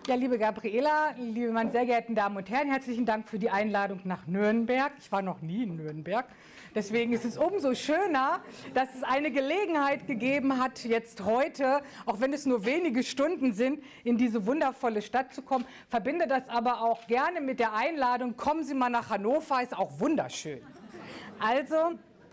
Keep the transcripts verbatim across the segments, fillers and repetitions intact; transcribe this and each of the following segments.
Ja, liebe Gabriela, liebe meine sehr geehrten Damen und Herren, herzlichen Dank für die Einladung nach Nürnberg. Ich war noch nie in Nürnberg. Deswegen ist es umso schöner, dass es eine Gelegenheit gegeben hat, jetzt heute, auch wenn es nur wenige Stunden sind, in diese wundervolle Stadt zu kommen. Verbinde das aber auch gerne mit der Einladung, kommen Sie mal nach Hannover, ist auch wunderschön. Also,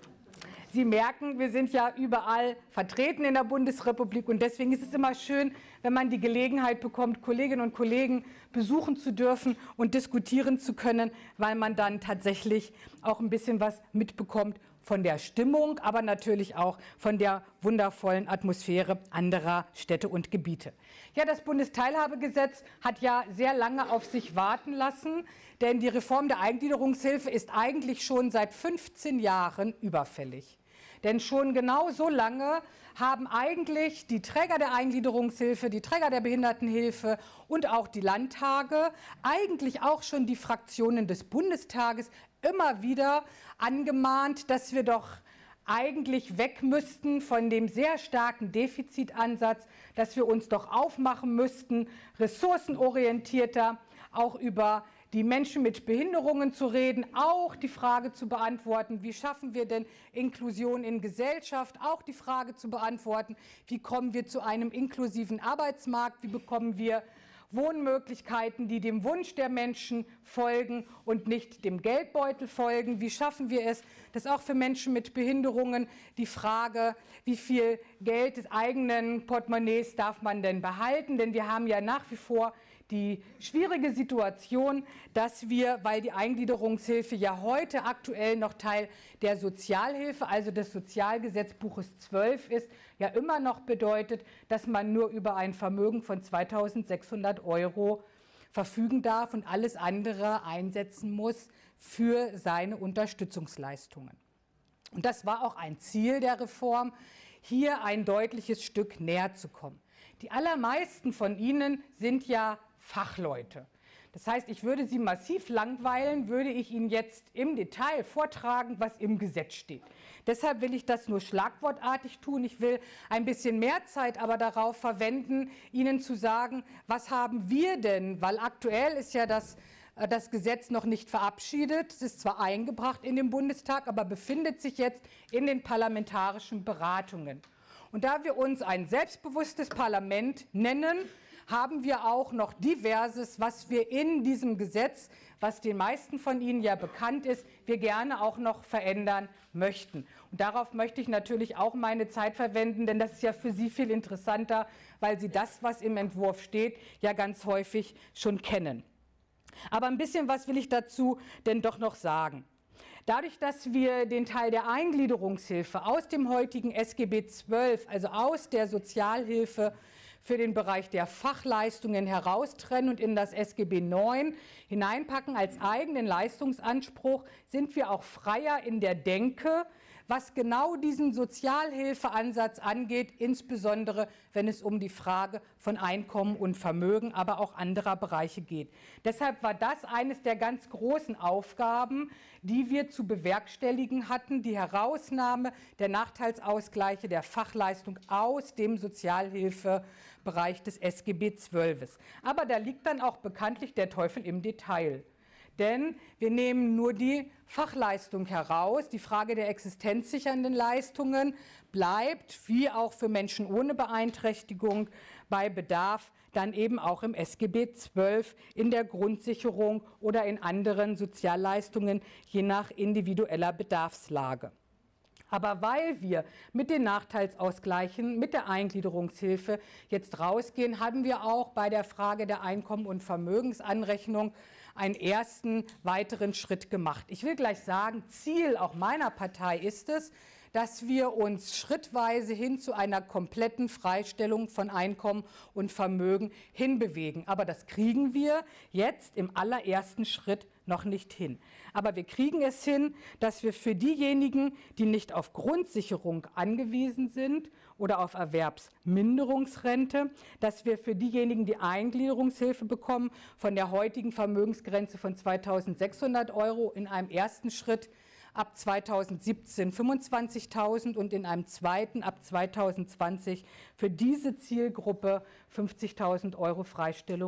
Sie merken, wir sind ja überall vertreten in der Bundesrepublik und deswegen ist es immer schön, wenn man die Gelegenheit bekommt, Kolleginnen und Kollegen besuchen zu dürfen und diskutieren zu können, weil man dann tatsächlich auch ein bisschen was mitbekommt von der Stimmung, aber natürlich auch von der wundervollen Atmosphäre anderer Städte und Gebiete. Ja, das Bundesteilhabegesetz hat ja sehr lange auf sich warten lassen, denn die Reform der Eingliederungshilfe ist eigentlich schon seit fünfzehn Jahren überfällig. Denn schon genau so lange haben eigentlich die Träger der Eingliederungshilfe, die Träger der Behindertenhilfe und auch die Landtage, eigentlich auch schon die Fraktionen des Bundestages immer wieder angemahnt, dass wir doch eigentlich weg müssten von dem sehr starken Defizitansatz, dass wir uns doch aufmachen müssten, ressourcenorientierter auch über die Menschen mit Behinderungen zu reden, auch die Frage zu beantworten, wie schaffen wir denn Inklusion in Gesellschaft, auch die Frage zu beantworten, wie kommen wir zu einem inklusiven Arbeitsmarkt, wie bekommen wir Wohnmöglichkeiten, die dem Wunsch der Menschen folgen und nicht dem Geldbeutel folgen. Wie schaffen wir es, dass auch für Menschen mit Behinderungen die Frage, wie viel Geld des eigenen Portemonnaies darf man denn behalten? Denn wir haben ja nach wie vor die schwierige Situation, dass wir, weil die Eingliederungshilfe ja heute aktuell noch Teil der Sozialhilfe, also des Sozialgesetzbuches zwölf ist, ja immer noch bedeutet, dass man nur über ein Vermögen von zweitausendsechshundert Euro verfügen darf und alles andere einsetzen muss für seine Unterstützungsleistungen. Und das war auch ein Ziel der Reform, hier ein deutliches Stück näher zu kommen. Die allermeisten von Ihnen sind ja Fachleute. Das heißt, ich würde Sie massiv langweilen, würde ich Ihnen jetzt im Detail vortragen, was im Gesetz steht. Deshalb will ich das nur schlagwortartig tun. Ich will ein bisschen mehr Zeit aber darauf verwenden, Ihnen zu sagen, was haben wir denn, weil aktuell ist ja das, das Gesetz noch nicht verabschiedet. Es ist zwar eingebracht in den Bundestag, aber befindet sich jetzt in den parlamentarischen Beratungen. Und da wir uns ein selbstbewusstes Parlament nennen, haben wir auch noch Diverses, was wir in diesem Gesetz, was den meisten von Ihnen ja bekannt ist, wir gerne auch noch verändern möchten. Und darauf möchte ich natürlich auch meine Zeit verwenden, denn das ist ja für Sie viel interessanter, weil Sie das, was im Entwurf steht, ja ganz häufig schon kennen. Aber ein bisschen was will ich dazu denn doch noch sagen. Dadurch, dass wir den Teil der Eingliederungshilfe aus dem heutigen S G B zwölf, also aus der Sozialhilfe für den Bereich der Fachleistungen heraustrennen und in das S G B neun hineinpacken als eigenen Leistungsanspruch, sind wir auch freier in der Denke, was genau diesen Sozialhilfeansatz angeht, insbesondere wenn es um die Frage von Einkommen und Vermögen, aber auch anderer Bereiche geht. Deshalb war das eines der ganz großen Aufgaben, die wir zu bewerkstelligen hatten, die Herausnahme der Nachteilsausgleiche der Fachleistung aus dem Sozialhilfebereich des S G B zwölf. Aber da liegt dann auch bekanntlich der Teufel im Detail. Denn wir nehmen nur die Fachleistung heraus. Die Frage der existenzsichernden Leistungen bleibt, wie auch für Menschen ohne Beeinträchtigung, bei Bedarf dann eben auch im S G B zwölf in der Grundsicherung oder in anderen Sozialleistungen, je nach individueller Bedarfslage. Aber weil wir mit den Nachteilsausgleichen, mit der Eingliederungshilfe jetzt rausgehen, haben wir auch bei der Frage der Einkommen- und Vermögensanrechnung einen ersten weiteren Schritt gemacht. Ich will gleich sagen, Ziel auch meiner Partei ist es, dass wir uns schrittweise hin zu einer kompletten Freistellung von Einkommen und Vermögen hinbewegen. Aber das kriegen wir jetzt im allerersten Schritt noch nicht hin. Aber wir kriegen es hin, dass wir für diejenigen, die nicht auf Grundsicherung angewiesen sind oder auf Erwerbsminderungsrente, dass wir für diejenigen, die Eingliederungshilfe bekommen, von der heutigen Vermögensgrenze von zweitausendsechshundert Euro in einem ersten Schritt ab zweitausendsiebzehn fünfundzwanzigtausend und in einem zweiten ab zweitausendzwanzig für diese Zielgruppe fünfzigtausend Euro Freistellung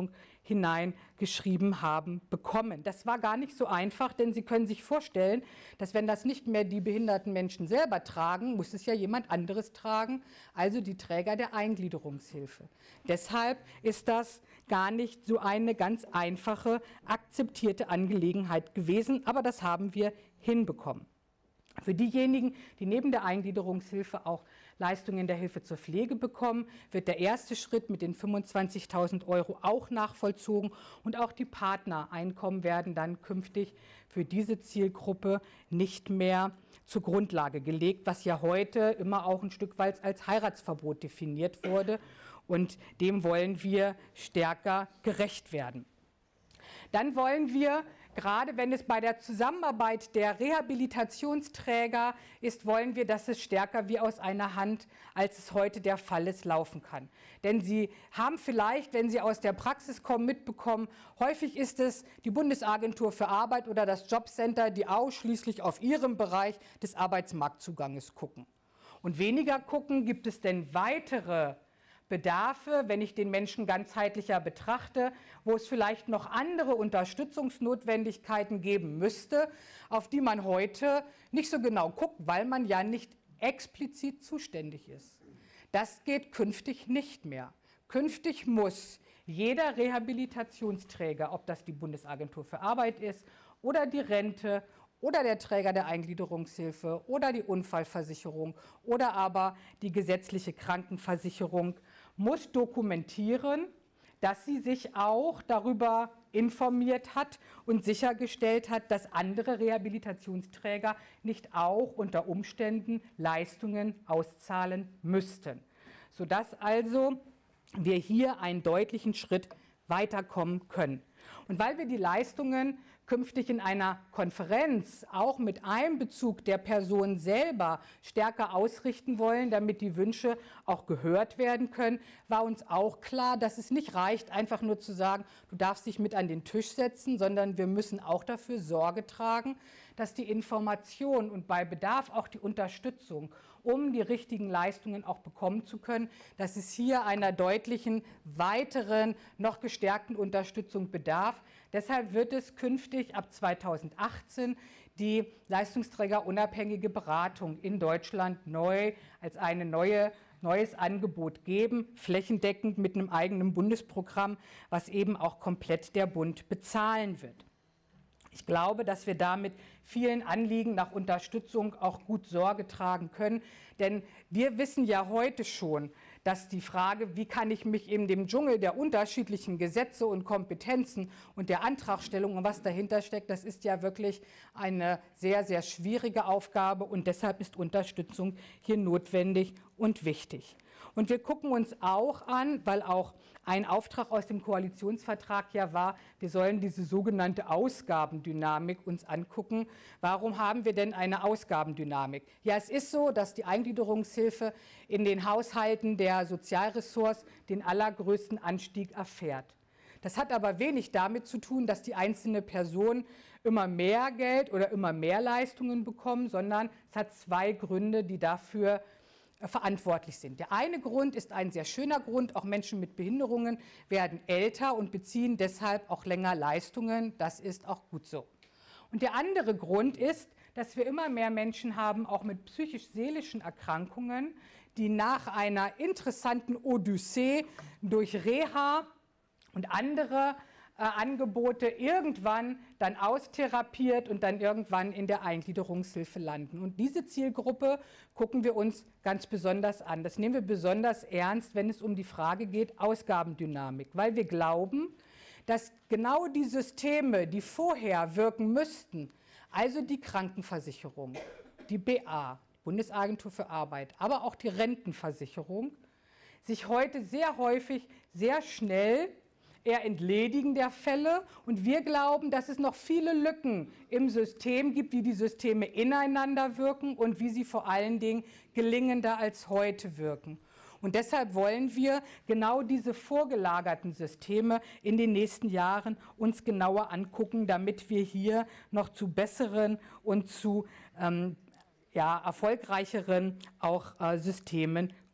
hineingeschrieben haben, bekommen. Das war gar nicht so einfach, denn Sie können sich vorstellen, dass wenn das nicht mehr die behinderten Menschen selber tragen, muss es ja jemand anderes tragen, also die Träger der Eingliederungshilfe. Deshalb ist das gar nicht so eine ganz einfache, akzeptierte Angelegenheit gewesen, aber das haben wir hinbekommen. Für diejenigen, die neben der Eingliederungshilfe auch Leistungen der Hilfe zur Pflege bekommen, wird der erste Schritt mit den fünfundzwanzigtausend Euro auch nachvollzogen und auch die Partnereinkommen werden dann künftig für diese Zielgruppe nicht mehr zur Grundlage gelegt, was ja heute immer auch ein Stück weit als Heiratsverbot definiert wurde, und dem wollen wir stärker gerecht werden. Dann wollen wir, gerade wenn es bei der Zusammenarbeit der Rehabilitationsträger ist, wollen wir, dass es stärker wie aus einer Hand, als es heute der Fall ist, laufen kann. Denn Sie haben vielleicht, wenn Sie aus der Praxis kommen, mitbekommen, häufig ist es die Bundesagentur für Arbeit oder das Jobcenter, die ausschließlich auf ihrem Bereich des Arbeitsmarktzuganges gucken. Und weniger gucken, gibt es denn weitere Bedarfe, wenn ich den Menschen ganzheitlicher betrachte, wo es vielleicht noch andere Unterstützungsnotwendigkeiten geben müsste, auf die man heute nicht so genau guckt, weil man ja nicht explizit zuständig ist. Das geht künftig nicht mehr. Künftig muss jeder Rehabilitationsträger, ob das die Bundesagentur für Arbeit ist oder die Rente oder der Träger der Eingliederungshilfe oder die Unfallversicherung oder aber die gesetzliche Krankenversicherung, muss dokumentieren, dass sie sich auch darüber informiert hat und sichergestellt hat, dass andere Rehabilitationsträger nicht auch unter Umständen Leistungen auszahlen müssten, sodass also wir hier einen deutlichen Schritt weiterkommen können. Und weil wir die Leistungen künftig in einer Konferenz auch mit Einbezug der Person selber stärker ausrichten wollen, damit die Wünsche auch gehört werden können, war uns auch klar, dass es nicht reicht, einfach nur zu sagen, du darfst dich mit an den Tisch setzen, sondern wir müssen auch dafür Sorge tragen, dass die Information und bei Bedarf auch die Unterstützung, um die richtigen Leistungen auch bekommen zu können, dass es hier einer deutlichen, weiteren, noch gestärkten Unterstützung bedarf. Deshalb wird es künftig ab zweitausendachtzehn die leistungsträgerunabhängige Beratung in Deutschland neu als ein neue, neues Angebot geben, flächendeckend mit einem eigenen Bundesprogramm, was eben auch komplett der Bund bezahlen wird. Ich glaube, dass wir damit vielen Anliegen nach Unterstützung auch gut Sorge tragen können, denn wir wissen ja heute schon, dass die Frage, wie kann ich mich in dem Dschungel der unterschiedlichen Gesetze und Kompetenzen und der Antragstellung und was dahinter steckt, das ist ja wirklich eine sehr, sehr schwierige Aufgabe und deshalb ist Unterstützung hier notwendig und wichtig. Und wir gucken uns auch an, weil auch ein Auftrag aus dem Koalitionsvertrag ja war, wir sollen diese sogenannte Ausgabendynamik uns angucken. Warum haben wir denn eine Ausgabendynamik? Ja, es ist so, dass die Eingliederungshilfe in den Haushalten der Sozialressorts den allergrößten Anstieg erfährt. Das hat aber wenig damit zu tun, dass die einzelne Person immer mehr Geld oder immer mehr Leistungen bekommt, sondern es hat zwei Gründe, die dafür verantwortlich sind. Der eine Grund ist ein sehr schöner Grund, auch Menschen mit Behinderungen werden älter und beziehen deshalb auch länger Leistungen. Das ist auch gut so. Und der andere Grund ist, dass wir immer mehr Menschen haben, auch mit psychisch-seelischen Erkrankungen, die nach einer interessanten Odyssee durch Reha und andere äh, Angebote irgendwann dann austherapiert und dann irgendwann in der Eingliederungshilfe landen. Und diese Zielgruppe gucken wir uns ganz besonders an. Das nehmen wir besonders ernst, wenn es um die Frage geht, Ausgabendynamik, weil wir glauben, dass genau die Systeme, die vorher wirken müssten, also die Krankenversicherung, die B A, Bundesagentur für Arbeit, aber auch die Rentenversicherung, sich heute sehr häufig, sehr schnell eher entledigen der Fälle. Und wir glauben, dass es noch viele Lücken im System gibt, wie die Systeme ineinander wirken und wie sie vor allen Dingen gelingender als heute wirken. Und deshalb wollen wir genau diese vorgelagerten Systeme in den nächsten Jahren uns genauer angucken, damit wir hier noch zu besseren und zu ähm, ja, erfolgreicheren auch äh, Systemen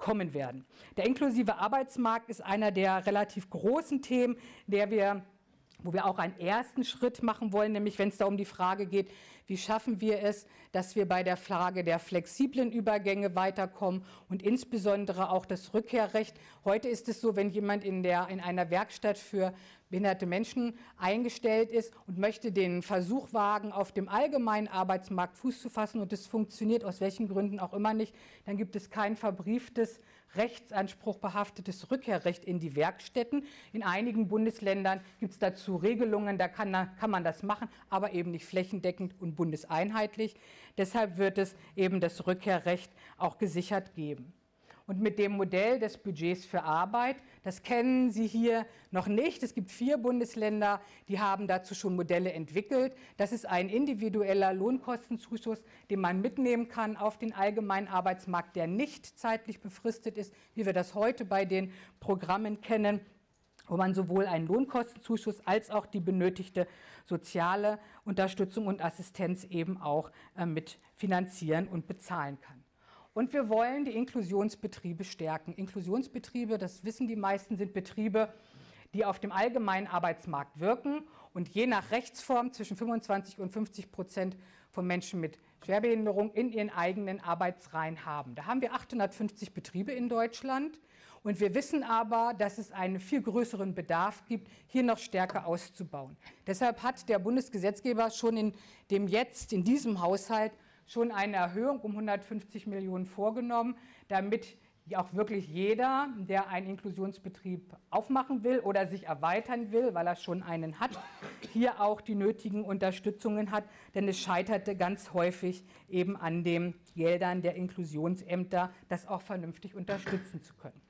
kommen werden. Der inklusive Arbeitsmarkt ist einer der relativ großen Themen, der wir wo wir auch einen ersten Schritt machen wollen, nämlich wenn es da um die Frage geht, wie schaffen wir es, dass wir bei der Frage der flexiblen Übergänge weiterkommen und insbesondere auch das Rückkehrrecht. Heute ist es so, wenn jemand in, der, in einer Werkstatt für behinderte Menschen eingestellt ist und möchte den Versuch wagen, auf dem allgemeinen Arbeitsmarkt Fuß zu fassen und es funktioniert aus welchen Gründen auch immer nicht, dann gibt es kein verbrieftes Rechtsanspruch behaftetes Rückkehrrecht in die Werkstätten. In einigen Bundesländern gibt es dazu Regelungen, da kann, kann man das machen, aber eben nicht flächendeckend und bundeseinheitlich. Deshalb wird es eben das Rückkehrrecht auch gesichert geben. Und mit dem Modell des Budgets für Arbeit, das kennen Sie hier noch nicht. Es gibt vier Bundesländer, die haben dazu schon Modelle entwickelt. Das ist ein individueller Lohnkostenzuschuss, den man mitnehmen kann auf den allgemeinen Arbeitsmarkt, der nicht zeitlich befristet ist, wie wir das heute bei den Programmen kennen, wo man sowohl einen Lohnkostenzuschuss als auch die benötigte soziale Unterstützung und Assistenz eben auch äh, mit finanzieren und bezahlen kann. Und wir wollen die Inklusionsbetriebe stärken. Inklusionsbetriebe, das wissen die meisten, sind Betriebe, die auf dem allgemeinen Arbeitsmarkt wirken und je nach Rechtsform zwischen fünfundzwanzig und fünfzig Prozent von Menschen mit Schwerbehinderung in ihren eigenen Arbeitsreihen haben. Da haben wir achthundertfünfzig Betriebe in Deutschland und wir wissen aber, dass es einen viel größeren Bedarf gibt, hier noch stärker auszubauen. Deshalb hat der Bundesgesetzgeber schon in dem jetzt, in diesem Haushalt, schon eine Erhöhung um hundertfünfzig Millionen vorgenommen, damit auch wirklich jeder, der einen Inklusionsbetrieb aufmachen will oder sich erweitern will, weil er schon einen hat, hier auch die nötigen Unterstützungen hat, denn es scheiterte ganz häufig eben an den Geldern der Inklusionsämter, das auch vernünftig unterstützen zu können.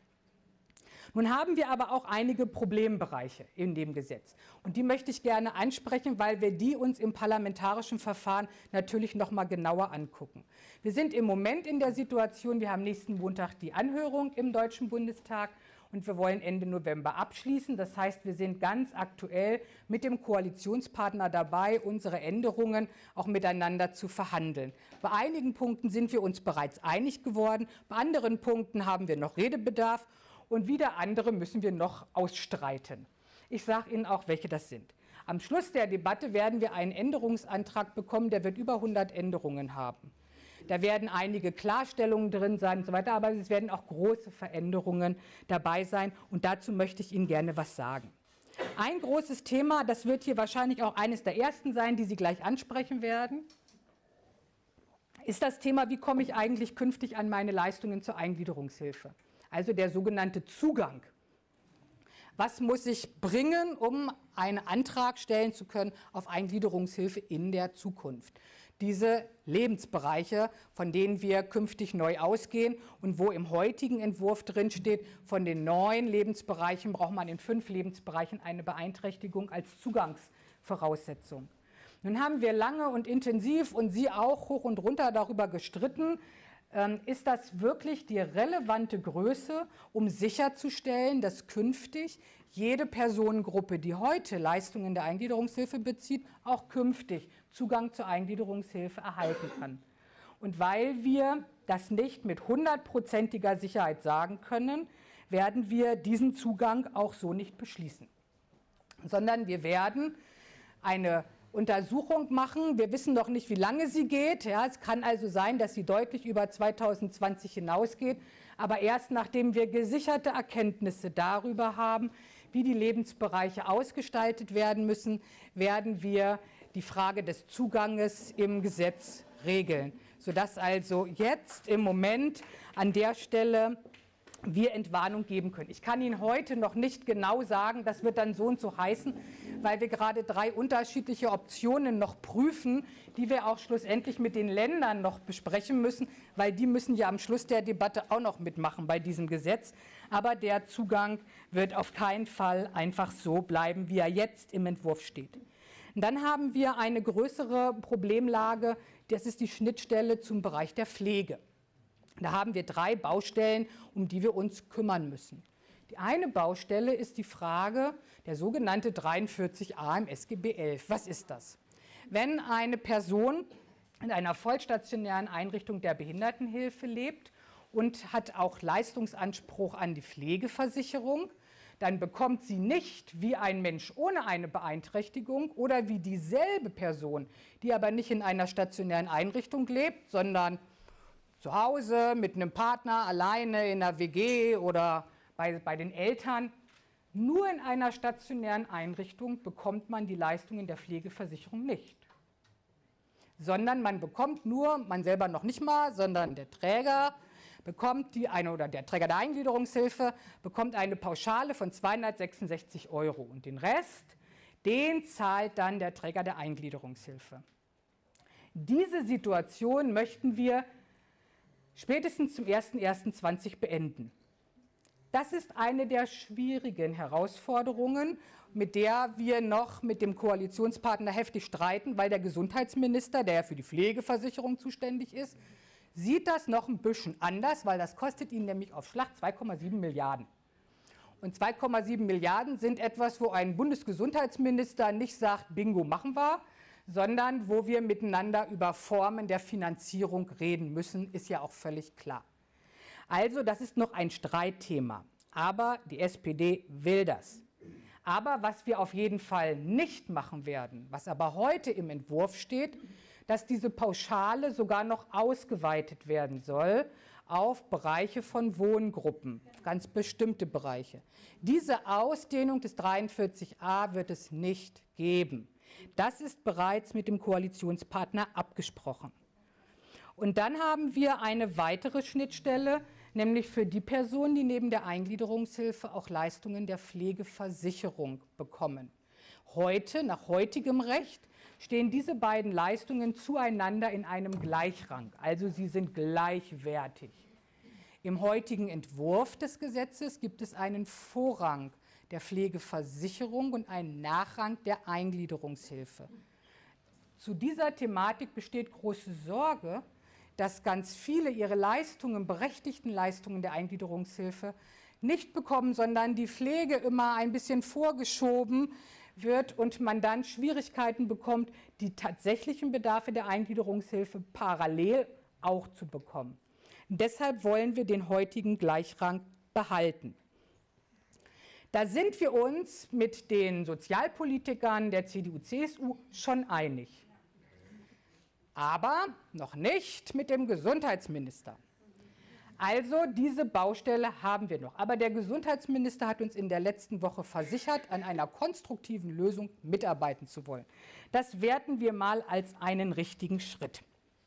Nun haben wir aber auch einige Problembereiche in dem Gesetz. Und die möchte ich gerne ansprechen, weil wir die uns im parlamentarischen Verfahren natürlich noch mal genauer angucken. Wir sind im Moment in der Situation, wir haben nächsten Montag die Anhörung im Deutschen Bundestag und wir wollen Ende November abschließen. Das heißt, wir sind ganz aktuell mit dem Koalitionspartner dabei, unsere Änderungen auch miteinander zu verhandeln. Bei einigen Punkten sind wir uns bereits einig geworden, bei anderen Punkten haben wir noch Redebedarf. Und wieder andere müssen wir noch ausstreiten. Ich sage Ihnen auch, welche das sind. Am Schluss der Debatte werden wir einen Änderungsantrag bekommen, der wird über hundert Änderungen haben. Da werden einige Klarstellungen drin sein und so weiter, aber es werden auch große Veränderungen dabei sein. Und dazu möchte ich Ihnen gerne was sagen. Ein großes Thema, das wird hier wahrscheinlich auch eines der ersten sein, die Sie gleich ansprechen werden, ist das Thema, wie komme ich eigentlich künftig an meine Leistungen zur Eingliederungshilfe? Also der sogenannte Zugang. Was muss ich bringen, um einen Antrag stellen zu können auf Eingliederungshilfe in der Zukunft? Diese Lebensbereiche, von denen wir künftig neu ausgehen und wo im heutigen Entwurf drin steht, von den neun Lebensbereichen braucht man in fünf Lebensbereichen eine Beeinträchtigung als Zugangsvoraussetzung. Nun haben wir lange und intensiv und Sie auch hoch und runter darüber gestritten, ist das wirklich die relevante Größe, um sicherzustellen, dass künftig jede Personengruppe, die heute Leistungen der Eingliederungshilfe bezieht, auch künftig Zugang zur Eingliederungshilfe erhalten kann? Und weil wir das nicht mit hundertprozentiger Sicherheit sagen können, werden wir diesen Zugang auch so nicht beschließen, sondern wir werden eine Untersuchung machen. Wir wissen noch nicht, wie lange sie geht. Ja, es kann also sein, dass sie deutlich über zweitausendzwanzig hinausgeht. Aber erst nachdem wir gesicherte Erkenntnisse darüber haben, wie die Lebensbereiche ausgestaltet werden müssen, werden wir die Frage des Zuganges im Gesetz regeln. Sodass also jetzt im Moment an der Stelle wir Entwarnung geben können. Ich kann Ihnen heute noch nicht genau sagen, das wird dann so und so heißen, weil wir gerade drei unterschiedliche Optionen noch prüfen, die wir auch schlussendlich mit den Ländern noch besprechen müssen, weil die müssen ja am Schluss der Debatte auch noch mitmachen bei diesem Gesetz. Aber der Zugang wird auf keinen Fall einfach so bleiben, wie er jetzt im Entwurf steht. Und dann haben wir eine größere Problemlage, das ist die Schnittstelle zum Bereich der Pflege. Da haben wir drei Baustellen, um die wir uns kümmern müssen. Die eine Baustelle ist die Frage, der sogenannte dreiundvierzig a im S G B elf. Was ist das? Wenn eine Person in einer vollstationären Einrichtung der Behindertenhilfe lebt und hat auch Leistungsanspruch an die Pflegeversicherung, dann bekommt sie nicht wie ein Mensch ohne eine Beeinträchtigung oder wie dieselbe Person, die aber nicht in einer stationären Einrichtung lebt, sondern zu Hause mit einem Partner, alleine in einer W G oder bei, bei den Eltern. Nur in einer stationären Einrichtung bekommt man die Leistungen der Pflegeversicherung nicht. Sondern man bekommt nur, man selber noch nicht mal, sondern der Träger bekommt die eine oder der Träger der Eingliederungshilfe bekommt eine Pauschale von zweihundertsechsundsechzig Euro und den Rest, den zahlt dann der Träger der Eingliederungshilfe. Diese Situation möchten wir spätestens zum ersten ersten zwanzig beenden. Das ist eine der schwierigen Herausforderungen, mit der wir noch mit dem Koalitionspartner heftig streiten, weil der Gesundheitsminister, der ja für die Pflegeversicherung zuständig ist, sieht das noch ein bisschen anders, weil das kostet ihn nämlich auf Schlag zwei Komma sieben Milliarden. Und zwei Komma sieben Milliarden sind etwas, wo ein Bundesgesundheitsminister nicht sagt, Bingo, machen wir, sondern wo wir miteinander über Formen der Finanzierung reden müssen, ist ja auch völlig klar. Also das ist noch ein Streitthema, aber die S P D will das. Aber was wir auf jeden Fall nicht machen werden, was aber heute im Entwurf steht, dass diese Pauschale sogar noch ausgeweitet werden soll auf Bereiche von Wohngruppen, ganz bestimmte Bereiche. Diese Ausdehnung des dreiundvierzig a wird es nicht geben. Das ist bereits mit dem Koalitionspartner abgesprochen. Und dann haben wir eine weitere Schnittstelle, nämlich für die Personen, die neben der Eingliederungshilfe auch Leistungen der Pflegeversicherung bekommen. Heute, nach heutigem Recht, stehen diese beiden Leistungen zueinander in einem Gleichrang, also sie sind gleichwertig. Im heutigen Entwurf des Gesetzes gibt es einen Vorrang der Pflegeversicherung und einen Nachrang der Eingliederungshilfe. Zu dieser Thematik besteht große Sorge, dass ganz viele ihre Leistungen, berechtigten Leistungen der Eingliederungshilfe nicht bekommen, sondern die Pflege immer ein bisschen vorgeschoben wird und man dann Schwierigkeiten bekommt, die tatsächlichen Bedarfe der Eingliederungshilfe parallel auch zu bekommen. Deshalb wollen wir den heutigen Gleichrang behalten. Da sind wir uns mit den Sozialpolitikern der C D U C S U schon einig. Aber noch nicht mit dem Gesundheitsminister. Also diese Baustelle haben wir noch. Aber der Gesundheitsminister hat uns in der letzten Woche versichert, an einer konstruktiven Lösung mitarbeiten zu wollen. Das werten wir mal als einen richtigen Schritt.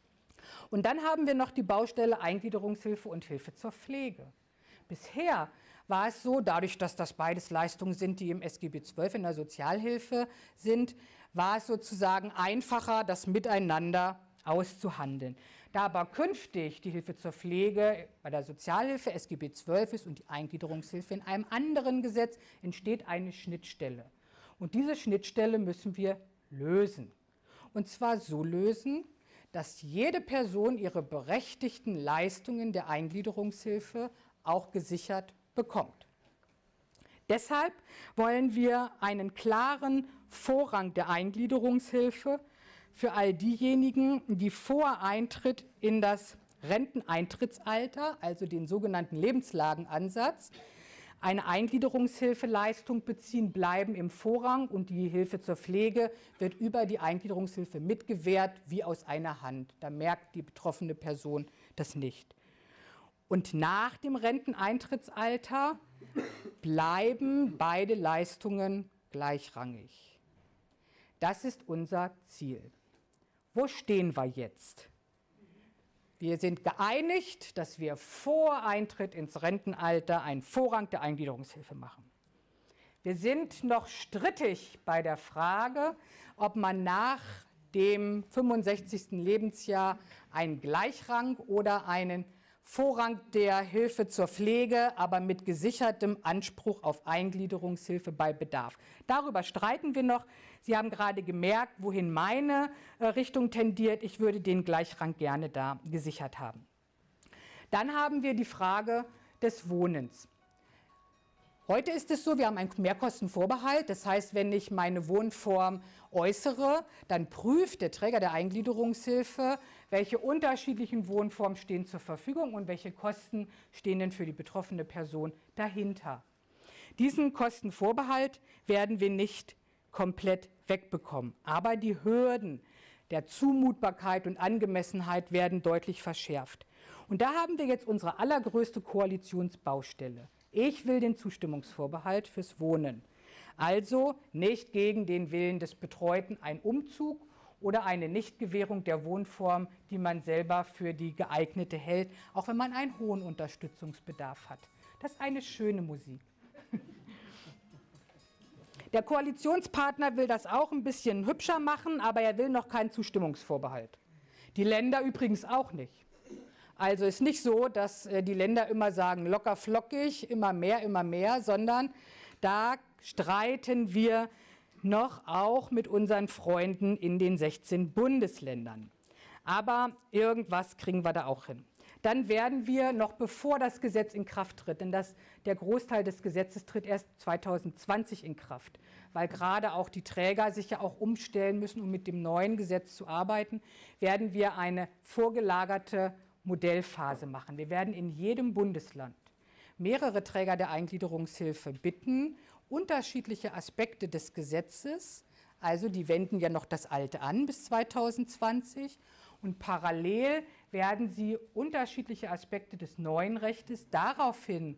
Und dann haben wir noch die Baustelle Eingliederungshilfe und Hilfe zur Pflege. Bisher war es so, dadurch, dass das beides Leistungen sind, die im S G B zwölf in der Sozialhilfe sind, war es sozusagen einfacher, das miteinander auszuhandeln. Da aber künftig die Hilfe zur Pflege bei der Sozialhilfe S G B zwölf ist und die Eingliederungshilfe in einem anderen Gesetz, entsteht eine Schnittstelle. Und diese Schnittstelle müssen wir lösen. Und zwar so lösen, dass jede Person ihre berechtigten Leistungen der Eingliederungshilfe auch gesichert bekommt. Deshalb wollen wir einen klaren Vorrang der Eingliederungshilfe für all diejenigen, die vor Eintritt in das Renteneintrittsalter, also den sogenannten Lebenslagenansatz, eine Eingliederungshilfeleistung beziehen, bleiben im Vorrang und die Hilfe zur Pflege wird über die Eingliederungshilfe mitgewährt, wie aus einer Hand. Da merkt die betroffene Person das nicht. Und nach dem Renteneintrittsalter bleiben beide Leistungen gleichrangig. Das ist unser Ziel. Wo stehen wir jetzt? Wir sind geeinigt, dass wir vor Eintritt ins Rentenalter einen Vorrang der Eingliederungshilfe machen. Wir sind noch strittig bei der Frage, ob man nach dem fünfundsechzigsten Lebensjahr einen Gleichrang oder einen Vorrang der Hilfe zur Pflege, aber mit gesichertem Anspruch auf Eingliederungshilfe bei Bedarf. Darüber streiten wir noch. Sie haben gerade gemerkt, wohin meine Richtung tendiert. Ich würde den Gleichrang gerne da gesichert haben. Dann haben wir die Frage des Wohnens. Heute ist es so, wir haben einen Mehrkostenvorbehalt. Das heißt, wenn ich meine Wohnform äußere, dann prüft der Träger der Eingliederungshilfe, welche unterschiedlichen Wohnformen stehen zur Verfügung und welche Kosten stehen denn für die betroffene Person dahinter. Diesen Kostenvorbehalt werden wir nicht komplett wegbekommen. Aber die Hürden der Zumutbarkeit und Angemessenheit werden deutlich verschärft. Und da haben wir jetzt unsere allergrößte Koalitionsbaustelle. Ich will den Zustimmungsvorbehalt fürs Wohnen. Also nicht gegen den Willen des Betreuten ein Umzug oder eine Nichtgewährung der Wohnform, die man selber für die geeignete hält, auch wenn man einen hohen Unterstützungsbedarf hat. Das ist eine schöne Musik. Der Koalitionspartner will das auch ein bisschen hübscher machen, aber er will noch keinen Zustimmungsvorbehalt. Die Länder übrigens auch nicht. Also ist nicht so, dass die Länder immer sagen, locker flockig, immer mehr, immer mehr, sondern da streiten wir noch auch mit unseren Freunden in den sechzehn Bundesländern. Aber irgendwas kriegen wir da auch hin. Dann werden wir, noch bevor das Gesetz in Kraft tritt, denn das, der Großteil des Gesetzes tritt erst zweitausendzwanzig in Kraft, weil gerade auch die Träger sich ja auch umstellen müssen, um mit dem neuen Gesetz zu arbeiten, werden wir eine vorgelagerte Modellphase machen. Wir werden in jedem Bundesland mehrere Träger der Eingliederungshilfe bitten, unterschiedliche Aspekte des Gesetzes, also die wenden ja noch das Alte an bis zweitausendzwanzig, und parallel werden sie unterschiedliche Aspekte des neuen Rechtes daraufhin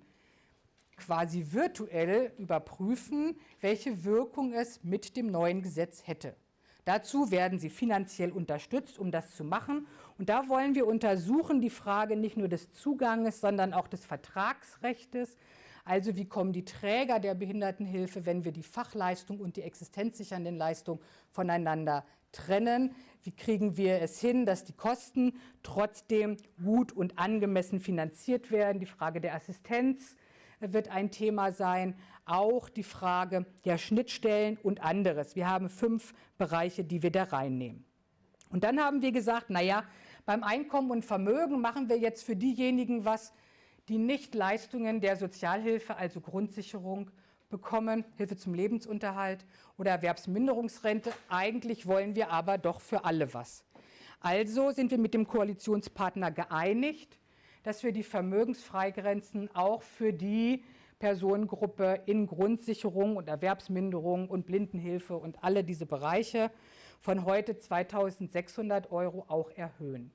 quasi virtuell überprüfen, welche Wirkung es mit dem neuen Gesetz hätte. Dazu werden sie finanziell unterstützt, um das zu machen. Und da wollen wir untersuchen die Frage nicht nur des Zuganges, sondern auch des Vertragsrechtes. Also wie kommen die Träger der Behindertenhilfe, wenn wir die Fachleistung und die existenzsichernden Leistungen voneinander trennen? Wie kriegen wir es hin, dass die Kosten trotzdem gut und angemessen finanziert werden? Die Frage der Assistenz wird ein Thema sein, auch die Frage der Schnittstellen und anderes. Wir haben fünf Bereiche, die wir da reinnehmen. Und dann haben wir gesagt, naja, beim Einkommen und Vermögen machen wir jetzt für diejenigen was, die nicht Leistungen der Sozialhilfe, also Grundsicherung, bekommen, Hilfe zum Lebensunterhalt oder Erwerbsminderungsrente. Eigentlich wollen wir aber doch für alle was. Also sind wir mit dem Koalitionspartner geeinigt, dass wir die Vermögensfreigrenzen auch für die Personengruppe in Grundsicherung und Erwerbsminderung und Blindenhilfe und alle diese Bereiche von heute zweitausendsechshundert Euro auch erhöhen.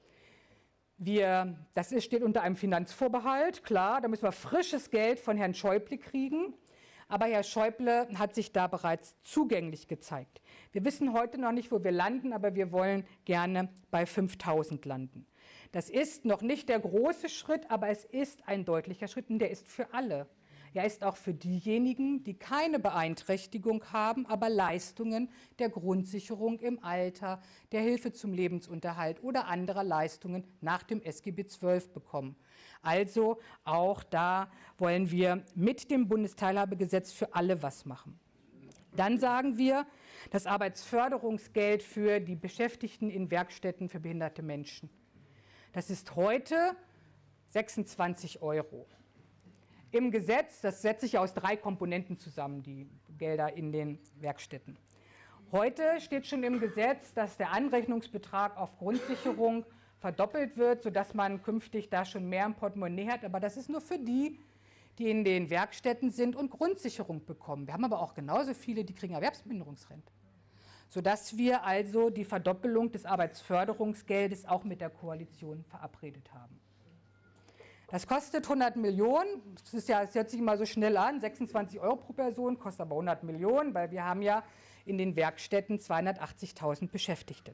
Wir, das ist, steht unter einem Finanzvorbehalt, klar, da müssen wir frisches Geld von Herrn Schäuble kriegen. Aber Herr Schäuble hat sich da bereits zugänglich gezeigt. Wir wissen heute noch nicht, wo wir landen, aber wir wollen gerne bei fünftausend landen. Das ist noch nicht der große Schritt, aber es ist ein deutlicher Schritt und der ist für alle. Er ist auch für diejenigen, die keine Beeinträchtigung haben, aber Leistungen der Grundsicherung im Alter, der Hilfe zum Lebensunterhalt oder anderer Leistungen nach dem S G B zwölf bekommen. Also auch da wollen wir mit dem Bundesteilhabegesetz für alle was machen. Dann sagen wir, das Arbeitsförderungsgeld für die Beschäftigten in Werkstätten für behinderte Menschen. Das ist heute sechsundzwanzig Euro. Im Gesetz, das setzt sich aus drei Komponenten zusammen, die Gelder in den Werkstätten. Heute steht schon im Gesetz, dass der Anrechnungsbetrag auf Grundsicherung verdoppelt wird, sodass man künftig da schon mehr im Portemonnaie hat. Aber das ist nur für die, die in den Werkstätten sind und Grundsicherung bekommen. Wir haben aber auch genauso viele, die kriegen Erwerbsminderungsrente. Sodass wir also die Verdoppelung des Arbeitsförderungsgeldes auch mit der Koalition verabredet haben. Das kostet hundert Millionen, das, ist ja, das hört sich immer so schnell an, sechsundzwanzig Euro pro Person, kostet aber hundert Millionen, weil wir haben ja in den Werkstätten zweihundertachtzigtausend Beschäftigte.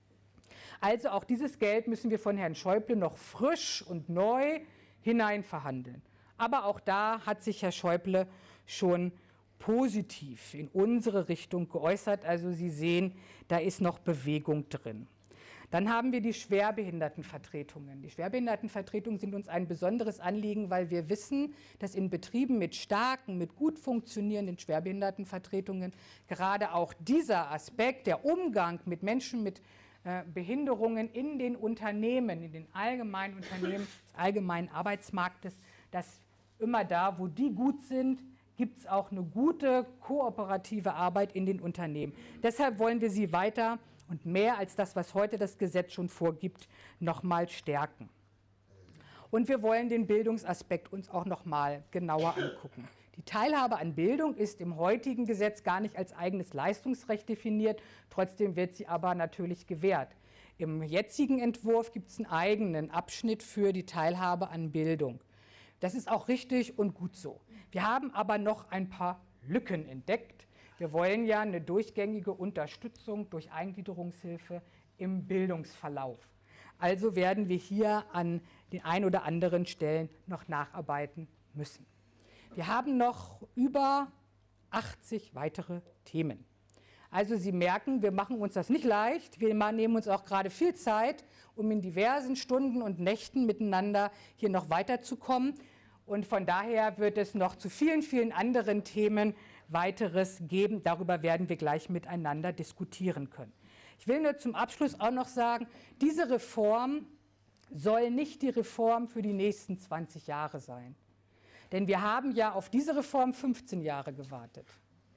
Also auch dieses Geld müssen wir von Herrn Schäuble noch frisch und neu hinein verhandeln. Aber auch da hat sich Herr Schäuble schon positiv in unsere Richtung geäußert. Also Sie sehen, da ist noch Bewegung drin. Dann haben wir die Schwerbehindertenvertretungen. Die Schwerbehindertenvertretungen sind uns ein besonderes Anliegen, weil wir wissen, dass in Betrieben mit starken, mit gut funktionierenden Schwerbehindertenvertretungen gerade auch dieser Aspekt, der Umgang mit Menschen mit äh, Behinderungen in den Unternehmen, in den allgemeinen Unternehmen des allgemeinen Arbeitsmarktes, dass immer da, wo die gut sind, gibt es auch eine gute kooperative Arbeit in den Unternehmen. Deshalb wollen wir sie weiter und mehr als das, was heute das Gesetz schon vorgibt, nochmal stärken. Und wir wollen den Bildungsaspekt uns auch nochmal genauer angucken. Die Teilhabe an Bildung ist im heutigen Gesetz gar nicht als eigenes Leistungsrecht definiert, trotzdem wird sie aber natürlich gewährt. Im jetzigen Entwurf gibt es einen eigenen Abschnitt für die Teilhabe an Bildung. Das ist auch richtig und gut so. Wir haben aber noch ein paar Lücken entdeckt. Wir wollen ja eine durchgängige Unterstützung durch Eingliederungshilfe im Bildungsverlauf. Also werden wir hier an den ein oder anderen Stellen noch nacharbeiten müssen. Wir haben noch über achtzig weitere Themen. Also Sie merken, wir machen uns das nicht leicht. Wir nehmen uns auch gerade viel Zeit, um in diversen Stunden und Nächten miteinander hier noch weiterzukommen. Und von daher wird es noch zu vielen, vielen anderen Themen weiteres geben. Darüber werden wir gleich miteinander diskutieren können. Ich will nur zum Abschluss auch noch sagen, diese Reform soll nicht die Reform für die nächsten zwanzig Jahre sein. Denn wir haben ja auf diese Reform fünfzehn Jahre gewartet.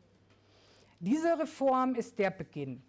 Diese Reform ist der Beginn.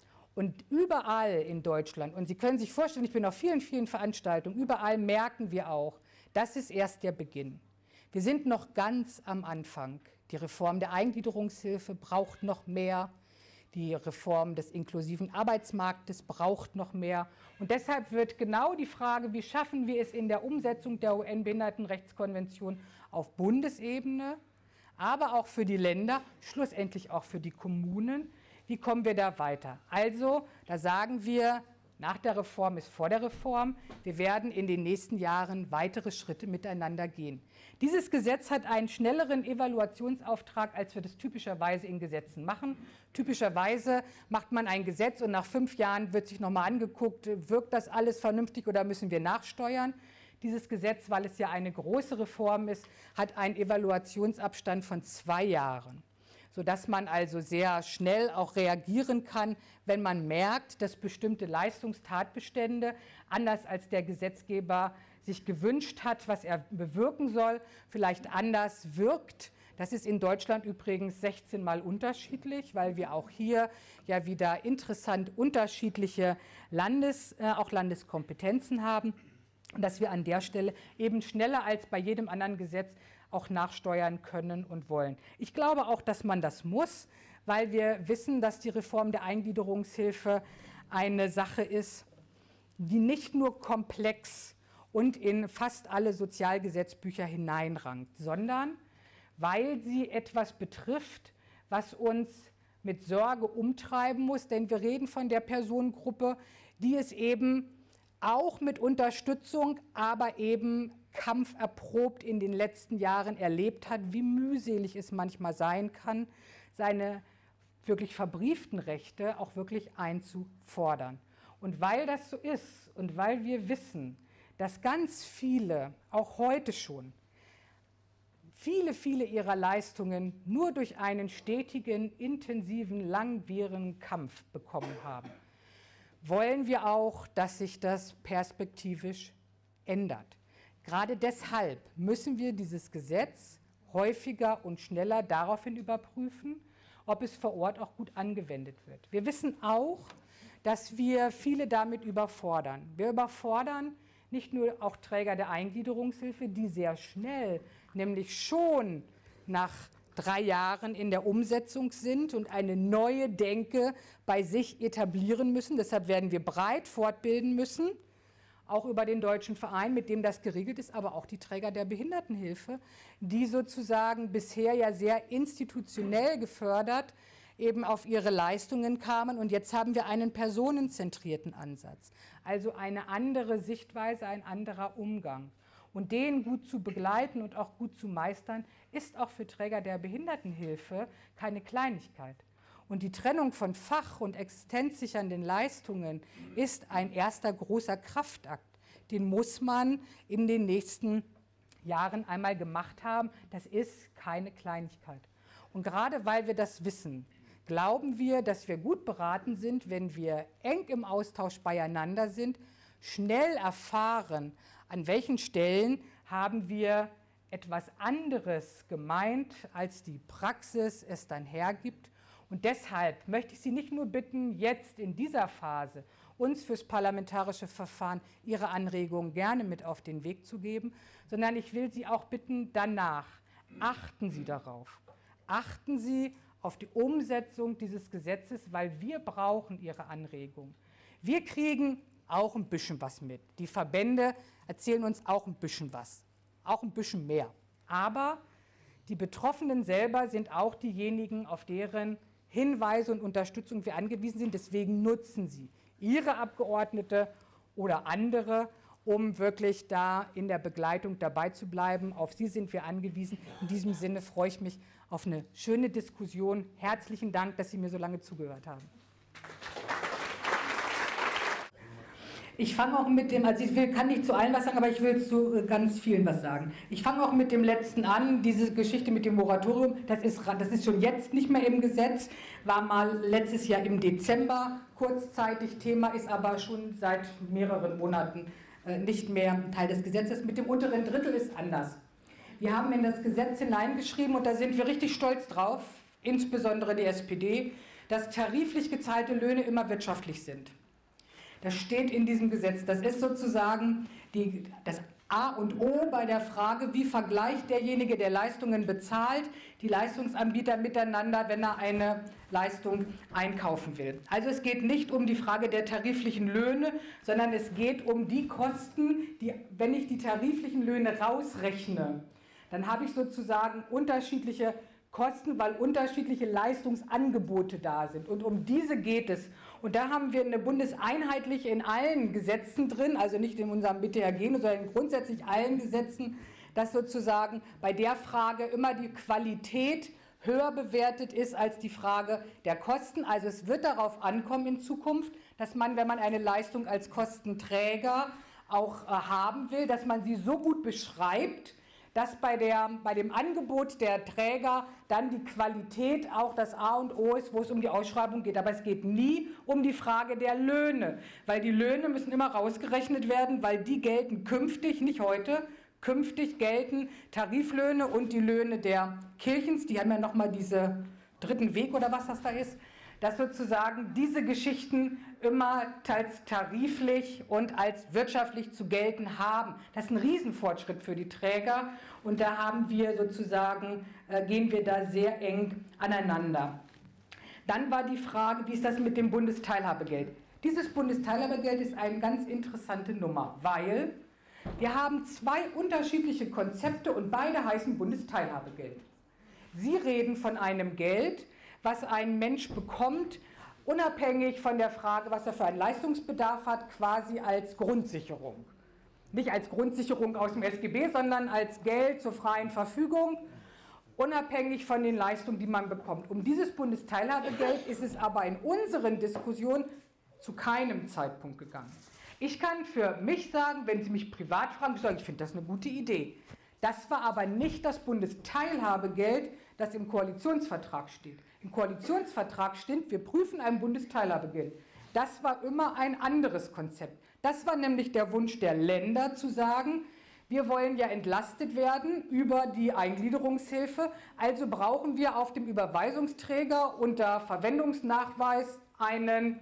Und überall in Deutschland, und Sie können sich vorstellen, ich bin auf vielen, vielen Veranstaltungen, überall merken wir auch, das ist erst der Beginn. Wir sind noch ganz am Anfang. Die Reform der Eingliederungshilfe braucht noch mehr. Die Reform des inklusiven Arbeitsmarktes braucht noch mehr. Und deshalb wird genau die Frage, wie schaffen wir es in der Umsetzung der U N-Behindertenrechtskonvention auf Bundesebene, aber auch für die Länder, schlussendlich auch für die Kommunen, wie kommen wir da weiter? Also, da sagen wir, nach der Reform ist vor der Reform. Wir werden in den nächsten Jahren weitere Schritte miteinander gehen. Dieses Gesetz hat einen schnelleren Evaluationsauftrag, als wir das typischerweise in Gesetzen machen. Typischerweise macht man ein Gesetz und nach fünf Jahren wird sich nochmal angeguckt, wirkt das alles vernünftig oder müssen wir nachsteuern? Dieses Gesetz, weil es ja eine große Reform ist, hat einen Evaluationsabstand von zwei Jahren. Sodass man also sehr schnell auch reagieren kann, wenn man merkt, dass bestimmte Leistungstatbestände, anders als der Gesetzgeber sich gewünscht hat, was er bewirken soll, vielleicht anders wirkt. Das ist in Deutschland übrigens sechzehn Mal unterschiedlich, weil wir auch hier ja wieder interessant unterschiedliche Landes-, äh, auch Landeskompetenzen haben. Und dass wir an der Stelle eben schneller als bei jedem anderen Gesetz auch nachsteuern können und wollen. Ich glaube auch, dass man das muss, weil wir wissen, dass die Reform der Eingliederungshilfe eine Sache ist, die nicht nur komplex und in fast alle Sozialgesetzbücher hineinrankt, sondern weil sie etwas betrifft, was uns mit Sorge umtreiben muss, denn wir reden von der Personengruppe, die es eben auch mit Unterstützung, aber eben kampferprobt in den letzten Jahren erlebt hat, wie mühselig es manchmal sein kann, seine wirklich verbrieften Rechte auch wirklich einzufordern. Und weil das so ist und weil wir wissen, dass ganz viele, auch heute schon, viele, viele ihrer Leistungen nur durch einen stetigen, intensiven, langwierigen Kampf bekommen haben, wollen wir auch, dass sich das perspektivisch ändert. Gerade deshalb müssen wir dieses Gesetz häufiger und schneller daraufhin überprüfen, ob es vor Ort auch gut angewendet wird. Wir wissen auch, dass wir viele damit überfordern. Wir überfordern nicht nur auch Träger der Eingliederungshilfe, die sehr schnell, nämlich schon nach drei Jahren in der Umsetzung sind und eine neue Denke bei sich etablieren müssen. Deshalb werden wir breit fortbilden müssen, auch über den Deutschen Verein, mit dem das geregelt ist, aber auch die Träger der Behindertenhilfe, die sozusagen bisher ja sehr institutionell gefördert eben auf ihre Leistungen kamen. Und jetzt haben wir einen personenzentrierten Ansatz, also eine andere Sichtweise, ein anderer Umgang. Und den gut zu begleiten und auch gut zu meistern, ist auch für Träger der Behindertenhilfe keine Kleinigkeit. Und die Trennung von fach- und existenzsichernden Leistungen ist ein erster großer Kraftakt. Den muss man in den nächsten Jahren einmal gemacht haben. Das ist keine Kleinigkeit. Und gerade weil wir das wissen, glauben wir, dass wir gut beraten sind, wenn wir eng im Austausch beieinander sind, schnell erfahren, an welchen Stellen haben wir etwas anderes gemeint, als die Praxis es dann hergibt. Und deshalb möchte ich Sie nicht nur bitten, jetzt in dieser Phase uns fürs parlamentarische Verfahren Ihre Anregungen gerne mit auf den Weg zu geben, sondern ich will Sie auch bitten, danach achten Sie darauf. Achten Sie auf die Umsetzung dieses Gesetzes, weil wir brauchen Ihre Anregungen. Wir kriegen auch ein bisschen was mit. Die Verbände erzählen uns auch ein bisschen was, auch ein bisschen mehr. Aber die Betroffenen selber sind auch diejenigen, auf deren Hinweise und Unterstützung wir angewiesen sind. Deswegen nutzen Sie Ihre Abgeordnete oder andere, um wirklich da in der Begleitung dabei zu bleiben. Auf Sie sind wir angewiesen. In diesem Sinne freue ich mich auf eine schöne Diskussion. Herzlichen Dank, dass Sie mir so lange zugehört haben. Ich fange auch mit dem, also ich will, kann nicht zu allen was sagen, aber ich will zu ganz vielen was sagen. Ich fange auch mit dem letzten an, diese Geschichte mit dem Moratorium, das ist, das ist schon jetzt nicht mehr im Gesetz, war mal letztes Jahr im Dezember kurzzeitig Thema, ist aber schon seit mehreren Monaten äh, nicht mehr Teil des Gesetzes. Mit dem unteren Drittel ist anders. Wir haben in das Gesetz hineingeschrieben, und da sind wir richtig stolz drauf, insbesondere die S P D, dass tariflich gezahlte Löhne immer wirtschaftlich sind. Das steht in diesem Gesetz. Das ist sozusagen die, das A und O bei der Frage, wie vergleicht derjenige, der Leistungen bezahlt, die Leistungsanbieter miteinander, wenn er eine Leistung einkaufen will. Also es geht nicht um die Frage der tariflichen Löhne, sondern es geht um die Kosten, die, wenn ich die tariflichen Löhne rausrechne, dann habe ich sozusagen unterschiedliche Kosten, weil unterschiedliche Leistungsangebote da sind. Und um diese geht es. Und da haben wir eine bundeseinheitliche in allen Gesetzen drin, also nicht in unserem B T H G, sondern in grundsätzlich allen Gesetzen, dass sozusagen bei der Frage immer die Qualität höher bewertet ist als die Frage der Kosten. Also es wird darauf ankommen in Zukunft, dass man, wenn man eine Leistung als Kostenträger auch äh, haben will, dass man sie so gut beschreibt, dass bei, der, bei dem Angebot der Träger dann die Qualität auch das A und O ist, wo es um die Ausschreibung geht. Aber es geht nie um die Frage der Löhne, weil die Löhne müssen immer rausgerechnet werden, weil die gelten künftig, nicht heute, künftig gelten Tariflöhne und die Löhne der Kirchens, die haben ja nochmal diese dritten Weg oder was das da ist, dass sozusagen diese Geschichten immer teils tariflich und als wirtschaftlich zu gelten haben. Das ist ein Riesenfortschritt für die Träger und da haben wir sozusagen, äh, gehen wir da sehr eng aneinander. Dann war die Frage, wie ist das mit dem Bundesteilhabegeld? Dieses Bundesteilhabegeld ist eine ganz interessante Nummer, weil wir haben zwei unterschiedliche Konzepte und beide heißen Bundesteilhabegeld. Sie reden von einem Geld, was ein Mensch bekommt, unabhängig von der Frage, was er für einen Leistungsbedarf hat, quasi als Grundsicherung. Nicht als Grundsicherung aus dem S G B, sondern als Geld zur freien Verfügung, unabhängig von den Leistungen, die man bekommt. Um dieses Bundesteilhabegeld ist es aber in unseren Diskussionen zu keinem Zeitpunkt gegangen. Ich kann für mich sagen, wenn Sie mich privat fragen, ich sage, ich finde das eine gute Idee. Das war aber nicht das Bundesteilhabegeld, das im Koalitionsvertrag steht. Im Koalitionsvertrag steht, wir prüfen ein Bundesteilhabegeld. Das war immer ein anderes Konzept. Das war nämlich der Wunsch der Länder zu sagen, wir wollen ja entlastet werden über die Eingliederungshilfe, also brauchen wir auf dem Überweisungsträger unter Verwendungsnachweis einen,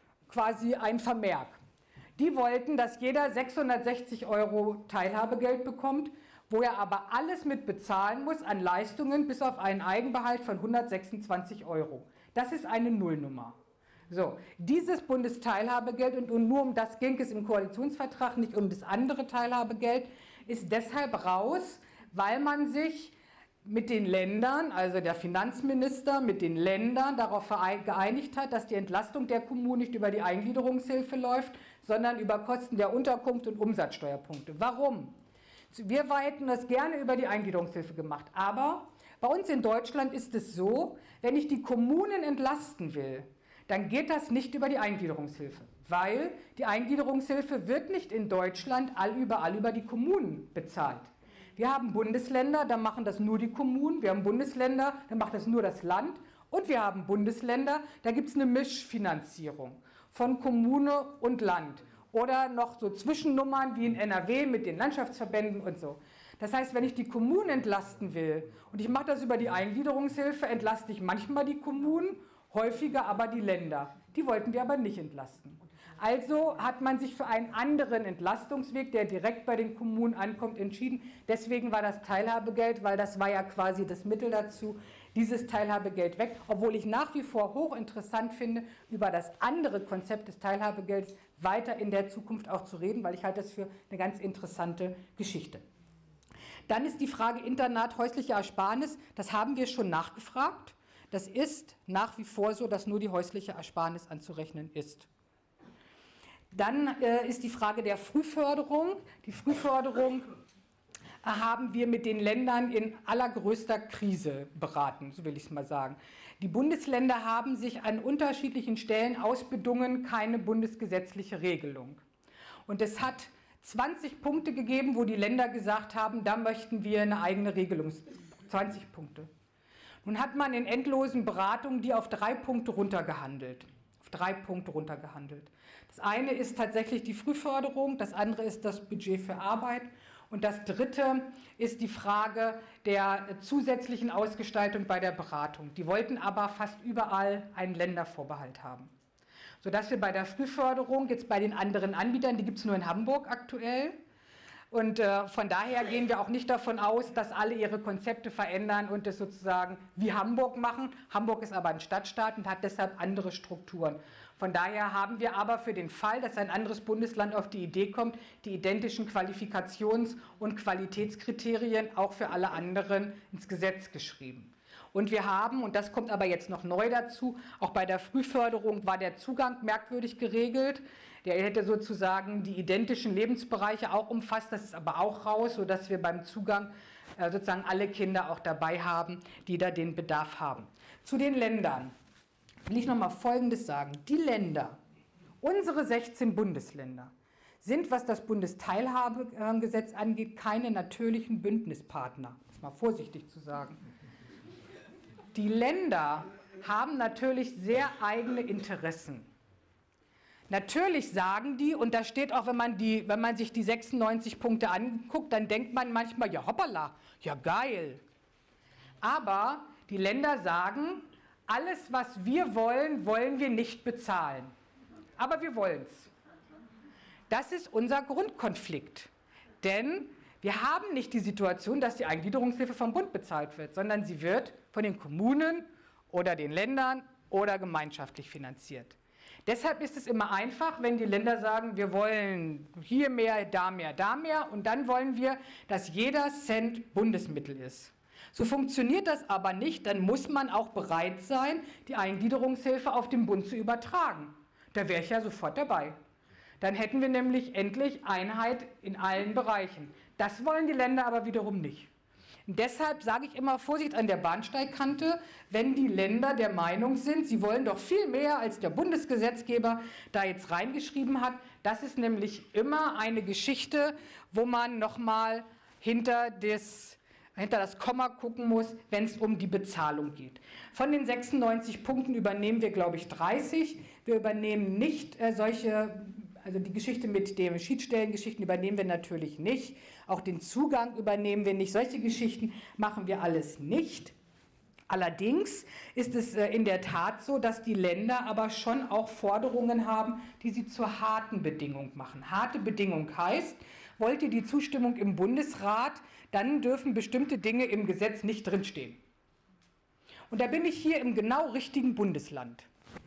quasi ein Vermerk. Die wollten, dass jeder sechshundertsechzig Euro Teilhabegeld bekommt, wo er aber alles mit bezahlen muss an Leistungen bis auf einen Eigenbehalt von hundertsechsundzwanzig Euro. Das ist eine Nullnummer. So, dieses Bundesteilhabegeld, und, und nur um das ging es im Koalitionsvertrag, nicht um das andere Teilhabegeld, ist deshalb raus, weil man sich mit den Ländern, also der Finanzminister mit den Ländern darauf geeinigt hat, dass die Entlastung der Kommunen nicht über die Eingliederungshilfe läuft, sondern über Kosten der Unterkunft und Umsatzsteuerpunkte. Warum? Wir hätten das gerne über die Eingliederungshilfe gemacht, aber bei uns in Deutschland ist es so, wenn ich die Kommunen entlasten will, dann geht das nicht über die Eingliederungshilfe, weil die Eingliederungshilfe wird nicht in Deutschland allüberall über die Kommunen bezahlt. Wir haben Bundesländer, da machen das nur die Kommunen, wir haben Bundesländer, da macht das nur das Land und wir haben Bundesländer, da gibt es eine Mischfinanzierung von Kommune und Land. Oder noch so Zwischennummern wie in N R W mit den Landschaftsverbänden und so. Das heißt, wenn ich die Kommunen entlasten will und ich mache das über die Eingliederungshilfe, entlaste ich manchmal die Kommunen, häufiger aber die Länder. Die wollten wir aber nicht entlasten. Also hat man sich für einen anderen Entlastungsweg, der direkt bei den Kommunen ankommt, entschieden. Deswegen war das Teilhabegeld, weil das war ja quasi das Mittel dazu, dieses Teilhabegeld weg. Obwohl ich nach wie vor hochinteressant finde, über das andere Konzept des Teilhabegelds weiter in der Zukunft auch zu reden, weil ich halte das für eine ganz interessante Geschichte. Dann ist die Frage Internat, häusliche Ersparnis. Das haben wir schon nachgefragt. Das ist nach wie vor so, dass nur die häusliche Ersparnis anzurechnen ist. Dann äh, ist die Frage der Frühförderung. Die Frühförderung äh, haben wir mit den Ländern in allergrößter Krise beraten, so will ich es mal sagen. Die Bundesländer haben sich an unterschiedlichen Stellen ausbedungen, keine bundesgesetzliche Regelung. Und es hat zwanzig Punkte gegeben, wo die Länder gesagt haben, da möchten wir eine eigene Regelung. zwanzig Punkte. Nun hat man in endlosen Beratungen die auf drei Punkte runtergehandelt. Auf drei Punkte runtergehandelt. Das eine ist tatsächlich die Frühförderung, das andere ist das Budget für Arbeit und das dritte ist die Frage der zusätzlichen Ausgestaltung bei der Beratung. Die wollten aber fast überall einen Ländervorbehalt haben. Sodass wir bei der Frühförderung, jetzt bei den anderen Anbietern, die gibt es nur in Hamburg aktuell, und äh, von daher gehen wir auch nicht davon aus, dass alle ihre Konzepte verändern und es sozusagen wie Hamburg machen. Hamburg ist aber ein Stadtstaat und hat deshalb andere Strukturen. Von daher haben wir aber für den Fall, dass ein anderes Bundesland auf die Idee kommt, die identischen Qualifikations- und Qualitätskriterien auch für alle anderen ins Gesetz geschrieben. Und wir haben, und das kommt aber jetzt noch neu dazu, auch bei der Frühförderung war der Zugang merkwürdig geregelt. Der hätte sozusagen die identischen Lebensbereiche auch umfasst, das ist aber auch raus, sodass wir beim Zugang äh, sozusagen alle Kinder auch dabei haben, die da den Bedarf haben. Zu den Ländern will ich noch mal Folgendes sagen. Die Länder, unsere sechzehn Bundesländer, sind, was das Bundesteilhabegesetz angeht, keine natürlichen Bündnispartner, das ist mal vorsichtig zu sagen. Die Länder haben natürlich sehr eigene Interessen. Natürlich sagen die, und da steht auch, wenn man, die, wenn man sich die sechsundneunzig Punkte anguckt, dann denkt man manchmal, ja hoppala, ja geil. Aber die Länder sagen, alles, was wir wollen, wollen wir nicht bezahlen. Aber wir wollen es. Das ist unser Grundkonflikt. Denn wir haben nicht die Situation, dass die Eingliederungshilfe vom Bund bezahlt wird, sondern sie wird von den Kommunen oder den Ländern oder gemeinschaftlich finanziert. Deshalb ist es immer einfach, wenn die Länder sagen, wir wollen hier mehr, da mehr, da mehr und dann wollen wir, dass jeder Cent Bundesmittel ist. So funktioniert das aber nicht, dann muss man auch bereit sein, die Eingliederungshilfe auf den Bund zu übertragen. Da wäre ich ja sofort dabei. Dann hätten wir nämlich endlich Einheit in allen Bereichen. Das wollen die Länder aber wiederum nicht. Und deshalb sage ich immer Vorsicht an der Bahnsteigkante, wenn die Länder der Meinung sind, sie wollen doch viel mehr, als der Bundesgesetzgeber da jetzt reingeschrieben hat. Das ist nämlich immer eine Geschichte, wo man nochmal hinter das, hinter das Komma gucken muss, wenn es um die Bezahlung geht. Von den sechsundneunzig Punkten übernehmen wir, glaube ich, dreißig. Wir übernehmen nicht äh, solche... Also die Geschichte mit den Schiedsstellengeschichten übernehmen wir natürlich nicht. Auch den Zugang übernehmen wir nicht. Solche Geschichten machen wir alles nicht. Allerdings ist es in der Tat so, dass die Länder aber schon auch Forderungen haben, die sie zur harten Bedingung machen. Harte Bedingung heißt, wollt ihr die Zustimmung im Bundesrat, dann dürfen bestimmte Dinge im Gesetz nicht drinstehen. Und da bin ich hier im genau richtigen Bundesland.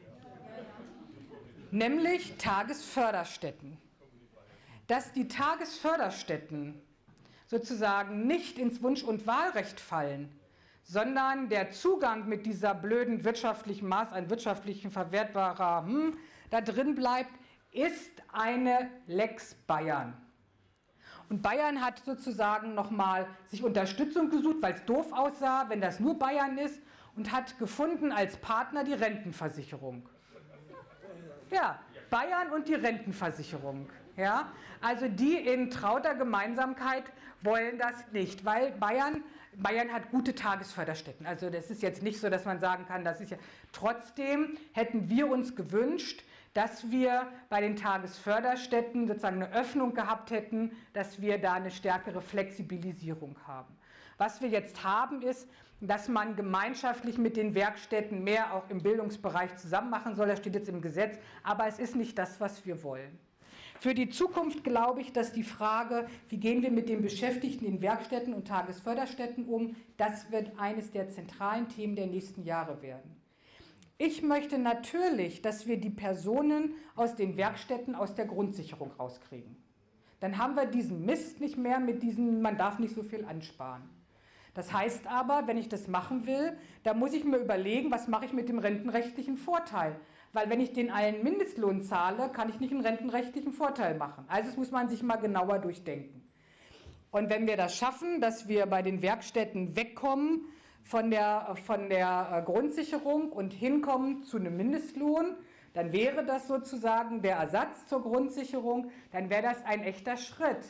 Nämlich Tagesförderstätten. Dass die Tagesförderstätten sozusagen nicht ins Wunsch- und Wahlrecht fallen, sondern der Zugang mit dieser blöden wirtschaftlichen Maß an wirtschaftlichen verwertbarer hm, da drin bleibt, ist eine Lex Bayern. Und Bayern hat sozusagen nochmal sich Unterstützung gesucht, weil es doof aussah, wenn das nur Bayern ist, und hat gefunden als Partner die Rentenversicherung. Ja, Bayern und die Rentenversicherung. Ja, also die in trauter Gemeinsamkeit wollen das nicht, weil Bayern, Bayern hat gute Tagesförderstätten. Also das ist jetzt nicht so, dass man sagen kann, das ist ja. Trotzdem hätten wir uns gewünscht, dass wir bei den Tagesförderstätten sozusagen eine Öffnung gehabt hätten, dass wir da eine stärkere Flexibilisierung haben. Was wir jetzt haben, ist, dass man gemeinschaftlich mit den Werkstätten mehr auch im Bildungsbereich zusammen machen soll. Das steht jetzt im Gesetz, aber es ist nicht das, was wir wollen. Für die Zukunft glaube ich, dass die Frage, wie gehen wir mit den Beschäftigten in Werkstätten und Tagesförderstätten um, das wird eines der zentralen Themen der nächsten Jahre werden. Ich möchte natürlich, dass wir die Personen aus den Werkstätten aus der Grundsicherung rauskriegen. Dann haben wir diesen Mist nicht mehr mit diesem, man darf nicht so viel ansparen. Das heißt aber, wenn ich das machen will, da muss ich mir überlegen, was mache ich mit dem rentenrechtlichen Vorteil. Weil wenn ich den allen Mindestlohn zahle, kann ich nicht einen rentenrechtlichen Vorteil machen. Also das muss man sich mal genauer durchdenken. Und wenn wir das schaffen, dass wir bei den Werkstätten wegkommen von der, von der Grundsicherung und hinkommen zu einem Mindestlohn, dann wäre das sozusagen der Ersatz zur Grundsicherung, dann wäre das ein echter Schritt.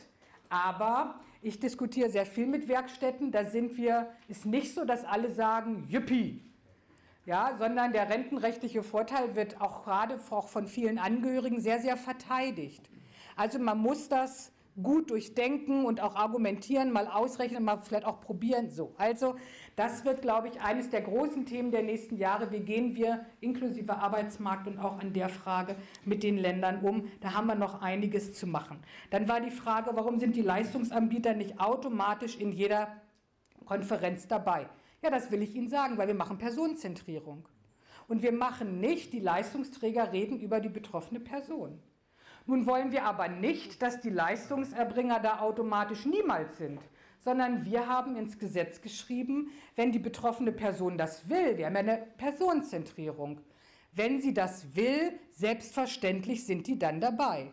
Aber ich diskutiere sehr viel mit Werkstätten, da sind wir, ist nicht so, dass alle sagen, Yippie, ja, sondern der rentenrechtliche Vorteil wird auch gerade auch von vielen Angehörigen sehr, sehr verteidigt. Also man muss das gut durchdenken und auch argumentieren, mal ausrechnen, mal vielleicht auch probieren. So. Also das wird, glaube ich, eines der großen Themen der nächsten Jahre. Wie gehen wir inklusive Arbeitsmarkt und auch an der Frage mit den Ländern um? Da haben wir noch einiges zu machen. Dann war die Frage, warum sind die Leistungsanbieter nicht automatisch in jeder Konferenz dabei? Ja, das will ich Ihnen sagen, weil wir machen Personenzentrierung. Und wir machen nicht, die Leistungsträger reden über die betroffene Person. Nun wollen wir aber nicht, dass die Leistungserbringer da automatisch niemals sind, sondern wir haben ins Gesetz geschrieben, wenn die betroffene Person das will, wir haben ja eine Personenzentrierung, wenn sie das will, selbstverständlich sind die dann dabei.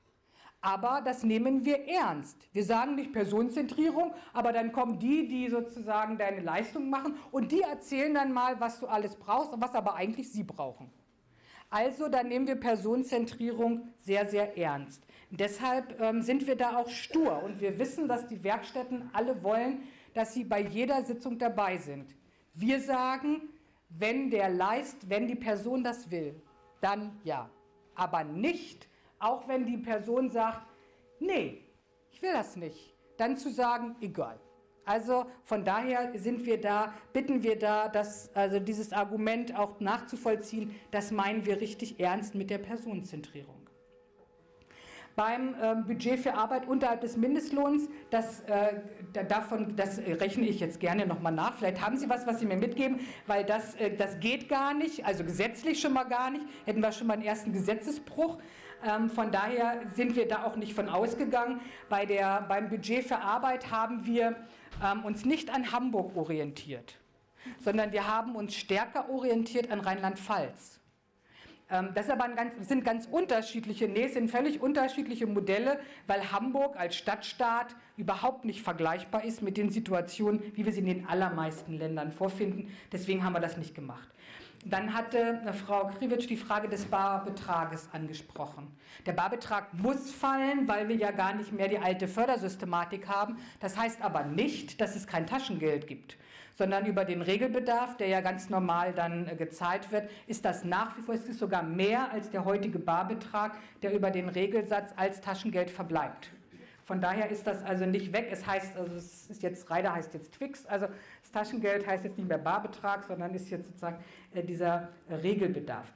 Aber das nehmen wir ernst. Wir sagen nicht Personenzentrierung, aber dann kommen die, die sozusagen deine Leistung machen und die erzählen dann mal, was du alles brauchst und was aber eigentlich sie brauchen. Also da nehmen wir Personenzentrierung sehr, sehr ernst. Und deshalb ähm, sind wir da auch stur und wir wissen, dass die Werkstätten alle wollen, dass sie bei jeder Sitzung dabei sind. Wir sagen, wenn der Leist, wenn die Person das will, dann ja. Aber nicht, auch wenn die Person sagt, nee, ich will das nicht, dann zu sagen, egal. Also von daher sind wir da, bitten wir da, dass, also dieses Argument auch nachzuvollziehen, das meinen wir richtig ernst mit der Personenzentrierung. Beim äh, Budget für Arbeit unterhalb des Mindestlohns, das, äh, davon, das rechne ich jetzt gerne nochmal nach. Vielleicht haben Sie was, was Sie mir mitgeben, weil das, äh, das geht gar nicht, also gesetzlich schon mal gar nicht, hätten wir schon mal einen ersten Gesetzesbruch. Ähm, von daher sind wir da auch nicht von ausgegangen. Bei der, beim Budget für Arbeit haben wir ähm, uns nicht an Hamburg orientiert, sondern wir haben uns stärker orientiert an Rheinland-Pfalz. Ähm, das aber ein ganz, sind ganz unterschiedliche, nee, es sind völlig unterschiedliche Modelle, weil Hamburg als Stadtstaat überhaupt nicht vergleichbar ist mit den Situationen, wie wir sie in den allermeisten Ländern vorfinden. Deswegen haben wir das nicht gemacht. Dann hatte Frau Kriwitsch die Frage des Barbetrages angesprochen. Der Barbetrag muss fallen, weil wir ja gar nicht mehr die alte Fördersystematik haben. Das heißt aber nicht, dass es kein Taschengeld gibt, sondern über den Regelbedarf, der ja ganz normal dann gezahlt wird, ist das nach wie vor, es ist sogar mehr als der heutige Barbetrag, der über den Regelsatz als Taschengeld verbleibt. Von daher ist das also nicht weg. Es heißt, also es ist jetzt, Reiter heißt jetzt Twix, also das Taschengeld heißt jetzt nicht mehr Barbetrag, sondern ist jetzt sozusagen äh, dieser äh, Regelbedarf.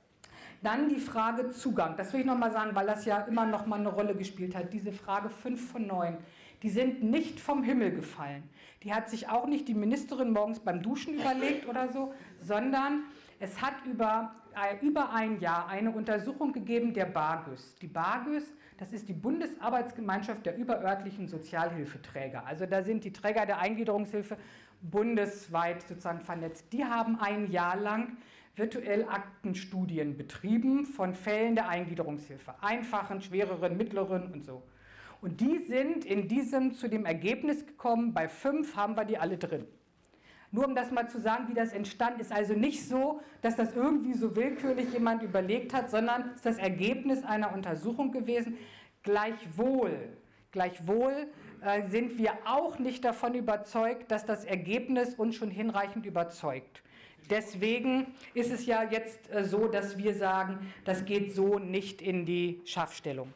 Dann die Frage Zugang. Das will ich nochmal sagen, weil das ja immer noch mal eine Rolle gespielt hat. Diese Frage fünf von neun, die sind nicht vom Himmel gefallen. Die hat sich auch nicht die Ministerin morgens beim Duschen überlegt oder so, sondern es hat über, äh, über ein Jahr eine Untersuchung gegeben der BAGÜS. Die BAGÜS, das ist die Bundesarbeitsgemeinschaft der überörtlichen Sozialhilfeträger. Also da sind die Träger der Eingliederungshilfe bundesweit sozusagen vernetzt. Die haben ein Jahr lang virtuell Aktenstudien betrieben von Fällen der Eingliederungshilfe. Einfachen, schwereren, mittleren und so. Und die sind in diesem zu dem Ergebnis gekommen, bei fünf haben wir die alle drin. Nur um das mal zu sagen, wie das entstand, ist also nicht so, dass das irgendwie so willkürlich jemand überlegt hat, sondern ist das Ergebnis einer Untersuchung gewesen. Gleichwohl, gleichwohl äh, sind wir auch nicht davon überzeugt, dass das Ergebnis uns schon hinreichend überzeugt. Deswegen ist es ja jetzt so, dass wir sagen, das geht so nicht in die Schaffstellung.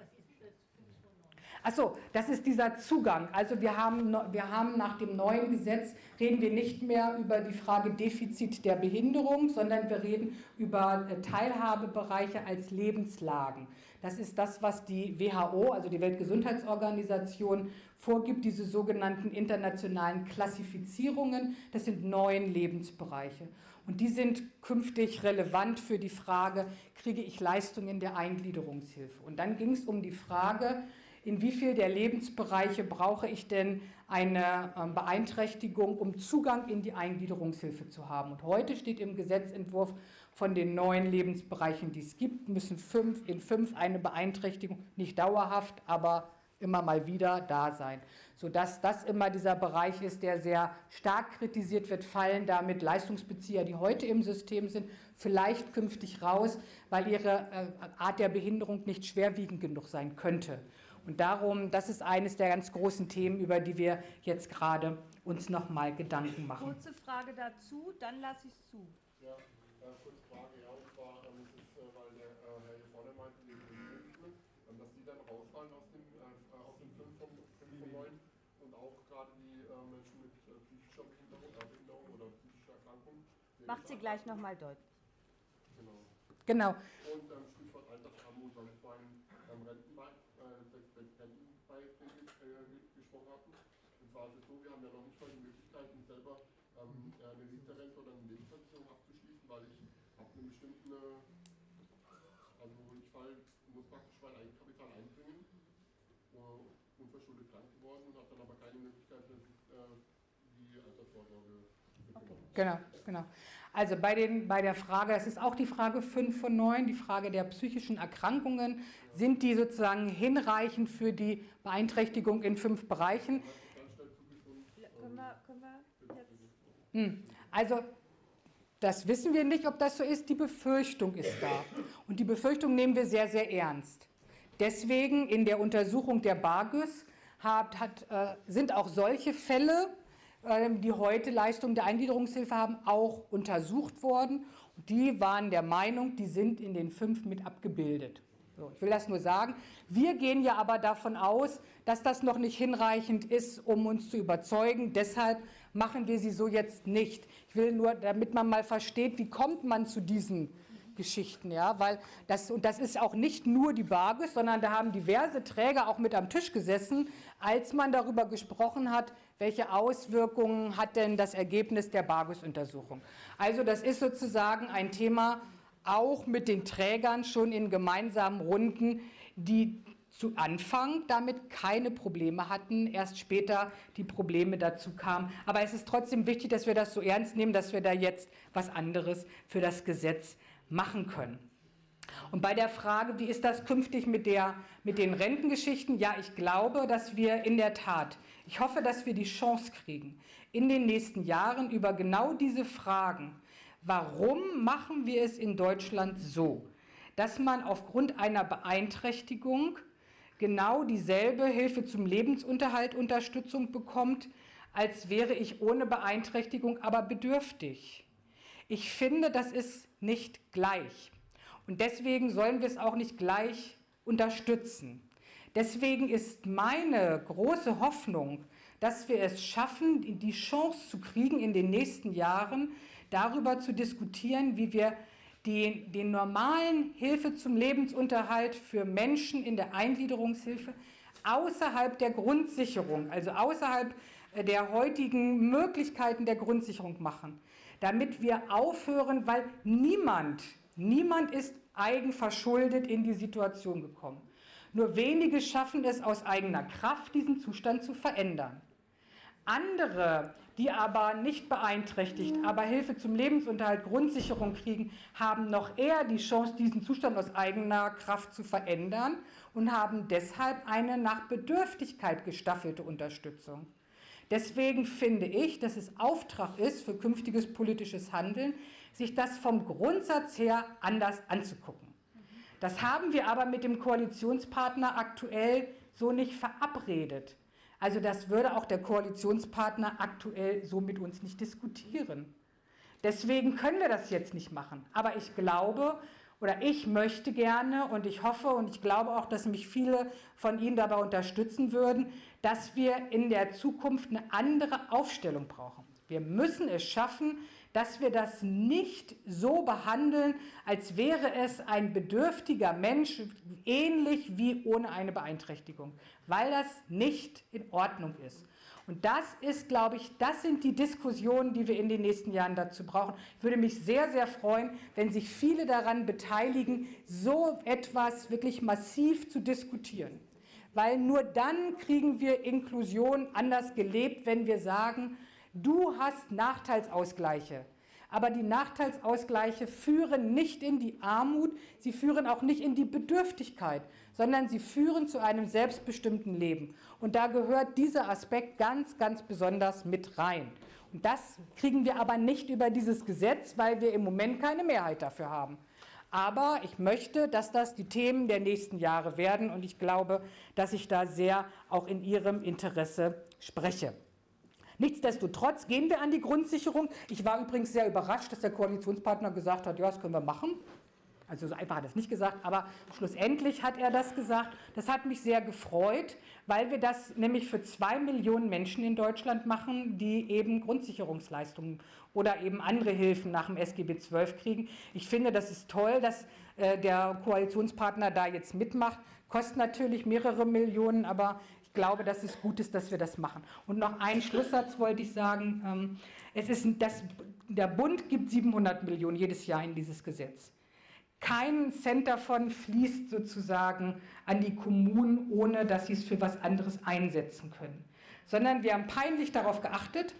Achso, das ist dieser Zugang. Also wir haben, wir haben nach dem neuen Gesetz, reden wir nicht mehr über die Frage Defizit der Behinderung, sondern wir reden über Teilhabebereiche als Lebenslagen. Das ist das, was die W H O, also die Weltgesundheitsorganisation, vorgibt, diese sogenannten internationalen Klassifizierungen. Das sind neun Lebensbereiche. Und die sind künftig relevant für die Frage, kriege ich Leistungen der Eingliederungshilfe? Und dann ging es um die Frage, in wie viel der Lebensbereiche brauche ich denn eine Beeinträchtigung, um Zugang in die Eingliederungshilfe zu haben. Und heute steht im Gesetzentwurf, von den neun Lebensbereichen, die es gibt, müssen fünf, in fünf eine Beeinträchtigung, nicht dauerhaft, aber immer mal wieder da sein. Sodass das immer dieser Bereich ist, der sehr stark kritisiert wird, fallen damit Leistungsbezieher, die heute im System sind, vielleicht künftig raus, weil ihre Art der Behinderung nicht schwerwiegend genug sein könnte. Und darum, das ist eines der ganz großen Themen, über die wir jetzt gerade uns noch mal Gedanken machen. Kurze Frage dazu, dann lasse ich es zu. Ja, äh, kurze Frage, ja, und zwar, ähm, das ist, äh, weil der äh, Herr hier vorne meinte, wegen dem Management, ähm, dass die dann rausfallen aus dem, äh, aus dem fünf von neun und auch gerade die äh, Menschen mit äh, psychischer Behinderung, äh, Behinderung oder psychischer Erkrankung. Macht sie gleich nochmal deutlich. Genau. Genau. Und ähm, Stichwort Altersarmut, weil wir vorhin ähm, Rentenbeiträge äh, gesprochen hatten. Und zwar ist es so, wir haben ja noch nicht mal die Möglichkeiten, selber ähm, eine Riester-Rente oder eine Lebensversicherung abzuschließen, weil ich habe eine bestimmte, also ich fall, muss praktisch mein Eigenkapital einbringen, uh, unverschuldet krank geworden und habe dann aber keine Möglichkeit, äh, die Altersvorsorge zu bekommen. Genau, genau. Also bei, den, bei der Frage, das ist auch die Frage fünf von neun, die Frage der psychischen Erkrankungen, sind die sozusagen hinreichend für die Beeinträchtigung in fünf Bereichen? Können wir, können wir jetzt? Also das wissen wir nicht, ob das so ist, die Befürchtung ist da. Und die Befürchtung nehmen wir sehr, sehr ernst. Deswegen in der Untersuchung der BAGÜS hat, hat, äh, sind auch solche Fälle, die heute Leistungen der Eingliederungshilfe haben, auch untersucht worden. Und die waren der Meinung, die sind in den fünf mit abgebildet. So, ich will das nur sagen. Wir gehen ja aber davon aus, dass das noch nicht hinreichend ist, um uns zu überzeugen. Deshalb machen wir sie so jetzt nicht. Ich will nur, damit man mal versteht, wie kommt man zu diesen Geschichten, ja, weil das, und das ist auch nicht nur die BAGÜS, sondern da haben diverse Träger auch mit am Tisch gesessen, als man darüber gesprochen hat, welche Auswirkungen hat denn das Ergebnis der BAGÜS-Untersuchung. Also das ist sozusagen ein Thema auch mit den Trägern schon in gemeinsamen Runden, die zu Anfang damit keine Probleme hatten, erst später die Probleme dazu kamen. Aber es ist trotzdem wichtig, dass wir das so ernst nehmen, dass wir da jetzt was anderes für das Gesetz machen können. Und bei der Frage, wie ist das künftig mit, der, mit den Rentengeschichten? Ja, ich glaube, dass wir in der Tat, ich hoffe, dass wir die Chance kriegen, in den nächsten Jahren über genau diese Fragen, warum machen wir es in Deutschland so, dass man aufgrund einer Beeinträchtigung genau dieselbe Hilfe zum Lebensunterhalt Unterstützung bekommt, als wäre ich ohne Beeinträchtigung aber bedürftig. Ich finde, das ist nicht gleich. Und deswegen sollen wir es auch nicht gleich unterstützen. Deswegen ist meine große Hoffnung, dass wir es schaffen, die Chance zu kriegen, in den nächsten Jahren darüber zu diskutieren, wie wir die, den normalen Hilfe zum Lebensunterhalt für Menschen in der Eingliederungshilfe außerhalb der Grundsicherung, also außerhalb der heutigen Möglichkeiten der Grundsicherung machen, damit wir aufhören, weil niemand, niemand ist eigenverschuldet in die Situation gekommen. Nur wenige schaffen es aus eigener Kraft, diesen Zustand zu verändern. Andere, die aber nicht beeinträchtigt, aber Hilfe zum Lebensunterhalt, Grundsicherung kriegen, haben noch eher die Chance, diesen Zustand aus eigener Kraft zu verändern und haben deshalb eine nach Bedürftigkeit gestaffelte Unterstützung. Deswegen finde ich, dass es Auftrag ist für künftiges politisches Handeln, sich das vom Grundsatz her anders anzugucken. Das haben wir aber mit dem Koalitionspartner aktuell so nicht verabredet. Also das würde auch der Koalitionspartner aktuell so mit uns nicht diskutieren. Deswegen können wir das jetzt nicht machen. Aber ich glaube, oder ich möchte gerne und ich hoffe und ich glaube auch, dass mich viele von Ihnen dabei unterstützen würden, dass wir in der Zukunft eine andere Aufstellung brauchen. Wir müssen es schaffen, dass wir das nicht so behandeln, als wäre es ein bedürftiger Mensch, ähnlich wie ohne eine Beeinträchtigung, weil das nicht in Ordnung ist. Und das ist, glaube ich, das sind die Diskussionen, die wir in den nächsten Jahren dazu brauchen. Ich würde mich sehr, sehr freuen, wenn sich viele daran beteiligen, so etwas wirklich massiv zu diskutieren. Weil nur dann kriegen wir Inklusion anders gelebt, wenn wir sagen, du hast Nachteilsausgleiche. Aber die Nachteilsausgleiche führen nicht in die Armut, sie führen auch nicht in die Bedürftigkeit, sondern sie führen zu einem selbstbestimmten Leben. Und da gehört dieser Aspekt ganz, ganz besonders mit rein. Und das kriegen wir aber nicht über dieses Gesetz, weil wir im Moment keine Mehrheit dafür haben. Aber ich möchte, dass das die Themen der nächsten Jahre werden und ich glaube, dass ich da sehr auch in Ihrem Interesse spreche. Nichtsdestotrotz gehen wir an die Grundsicherung. Ich war übrigens sehr überrascht, dass der Koalitionspartner gesagt hat, ja, das können wir machen. Also so einfach hat er es nicht gesagt, aber schlussendlich hat er das gesagt. Das hat mich sehr gefreut, weil wir das nämlich für zwei Millionen Menschen in Deutschland machen, die eben Grundsicherungsleistungen oder eben andere Hilfen nach dem S G B zwölf kriegen. Ich finde, das ist toll, dass äh, der Koalitionspartner da jetzt mitmacht. Kostet natürlich mehrere Millionen, aber ich glaube, dass es gut ist, dass wir das machen. Und noch einen Schlusssatz wollte ich sagen. Es ist das, der Bund gibt siebenhundert Millionen jedes Jahr in dieses Gesetz. Kein Cent davon fließt sozusagen an die Kommunen, ohne dass sie es für was anderes einsetzen können. Sondern wir haben peinlich darauf geachtet,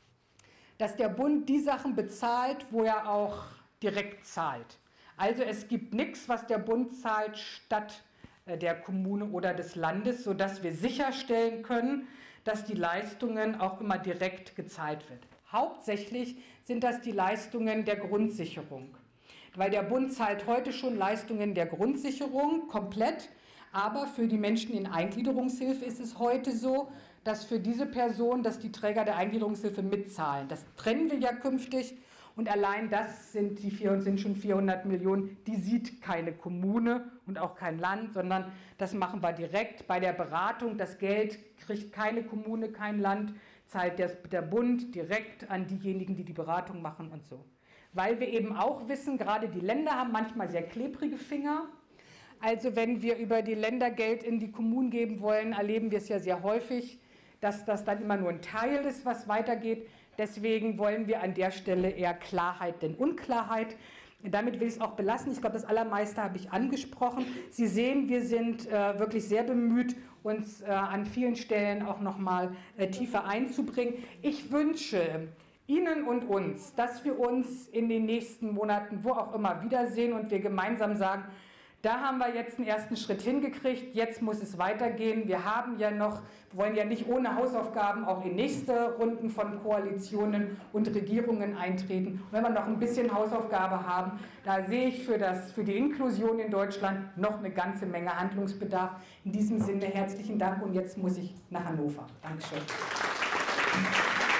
dass der Bund die Sachen bezahlt, wo er auch direkt zahlt. Also es gibt nichts, was der Bund zahlt, statt der Kommune oder des Landes, sodass wir sicherstellen können, dass die Leistungen auch immer direkt gezahlt wird. Hauptsächlich sind das die Leistungen der Grundsicherung, weil der Bund zahlt heute schon Leistungen der Grundsicherung komplett, aber für die Menschen in Eingliederungshilfe ist es heute so, dass für diese Person, dass die Träger der Eingliederungshilfe mitzahlen. Das trennen wir ja künftig. Und allein das sind, die vier, sind schon vierhundert Millionen, die sieht keine Kommune und auch kein Land, sondern das machen wir direkt bei der Beratung. Das Geld kriegt keine Kommune, kein Land, zahlt der, der Bund direkt an diejenigen, die die Beratung machen und so. Weil wir eben auch wissen, gerade die Länder haben manchmal sehr klebrige Finger. Also wenn wir über die Länder Geld in die Kommunen geben wollen, erleben wir es ja sehr häufig, dass das dann immer nur ein Teil ist, was weitergeht. Deswegen wollen wir an der Stelle eher Klarheit denn Unklarheit. Damit will ich es auch belassen. Ich glaube, das Allermeiste habe ich angesprochen. Sie sehen, wir sind äh, wirklich sehr bemüht, uns äh, an vielen Stellen auch noch mal äh, tiefer einzubringen. Ich wünsche Ihnen und uns, dass wir uns in den nächsten Monaten, wo auch immer, wiedersehen und wir gemeinsam sagen, da haben wir jetzt einen ersten Schritt hingekriegt, jetzt muss es weitergehen. Wir haben ja noch, wollen ja nicht ohne Hausaufgaben auch in nächste Runden von Koalitionen und Regierungen eintreten. Und wenn wir noch ein bisschen Hausaufgabe haben, da sehe ich für, das, für die Inklusion in Deutschland noch eine ganze Menge Handlungsbedarf. In diesem Sinne herzlichen Dank und jetzt muss ich nach Hannover. Dankeschön.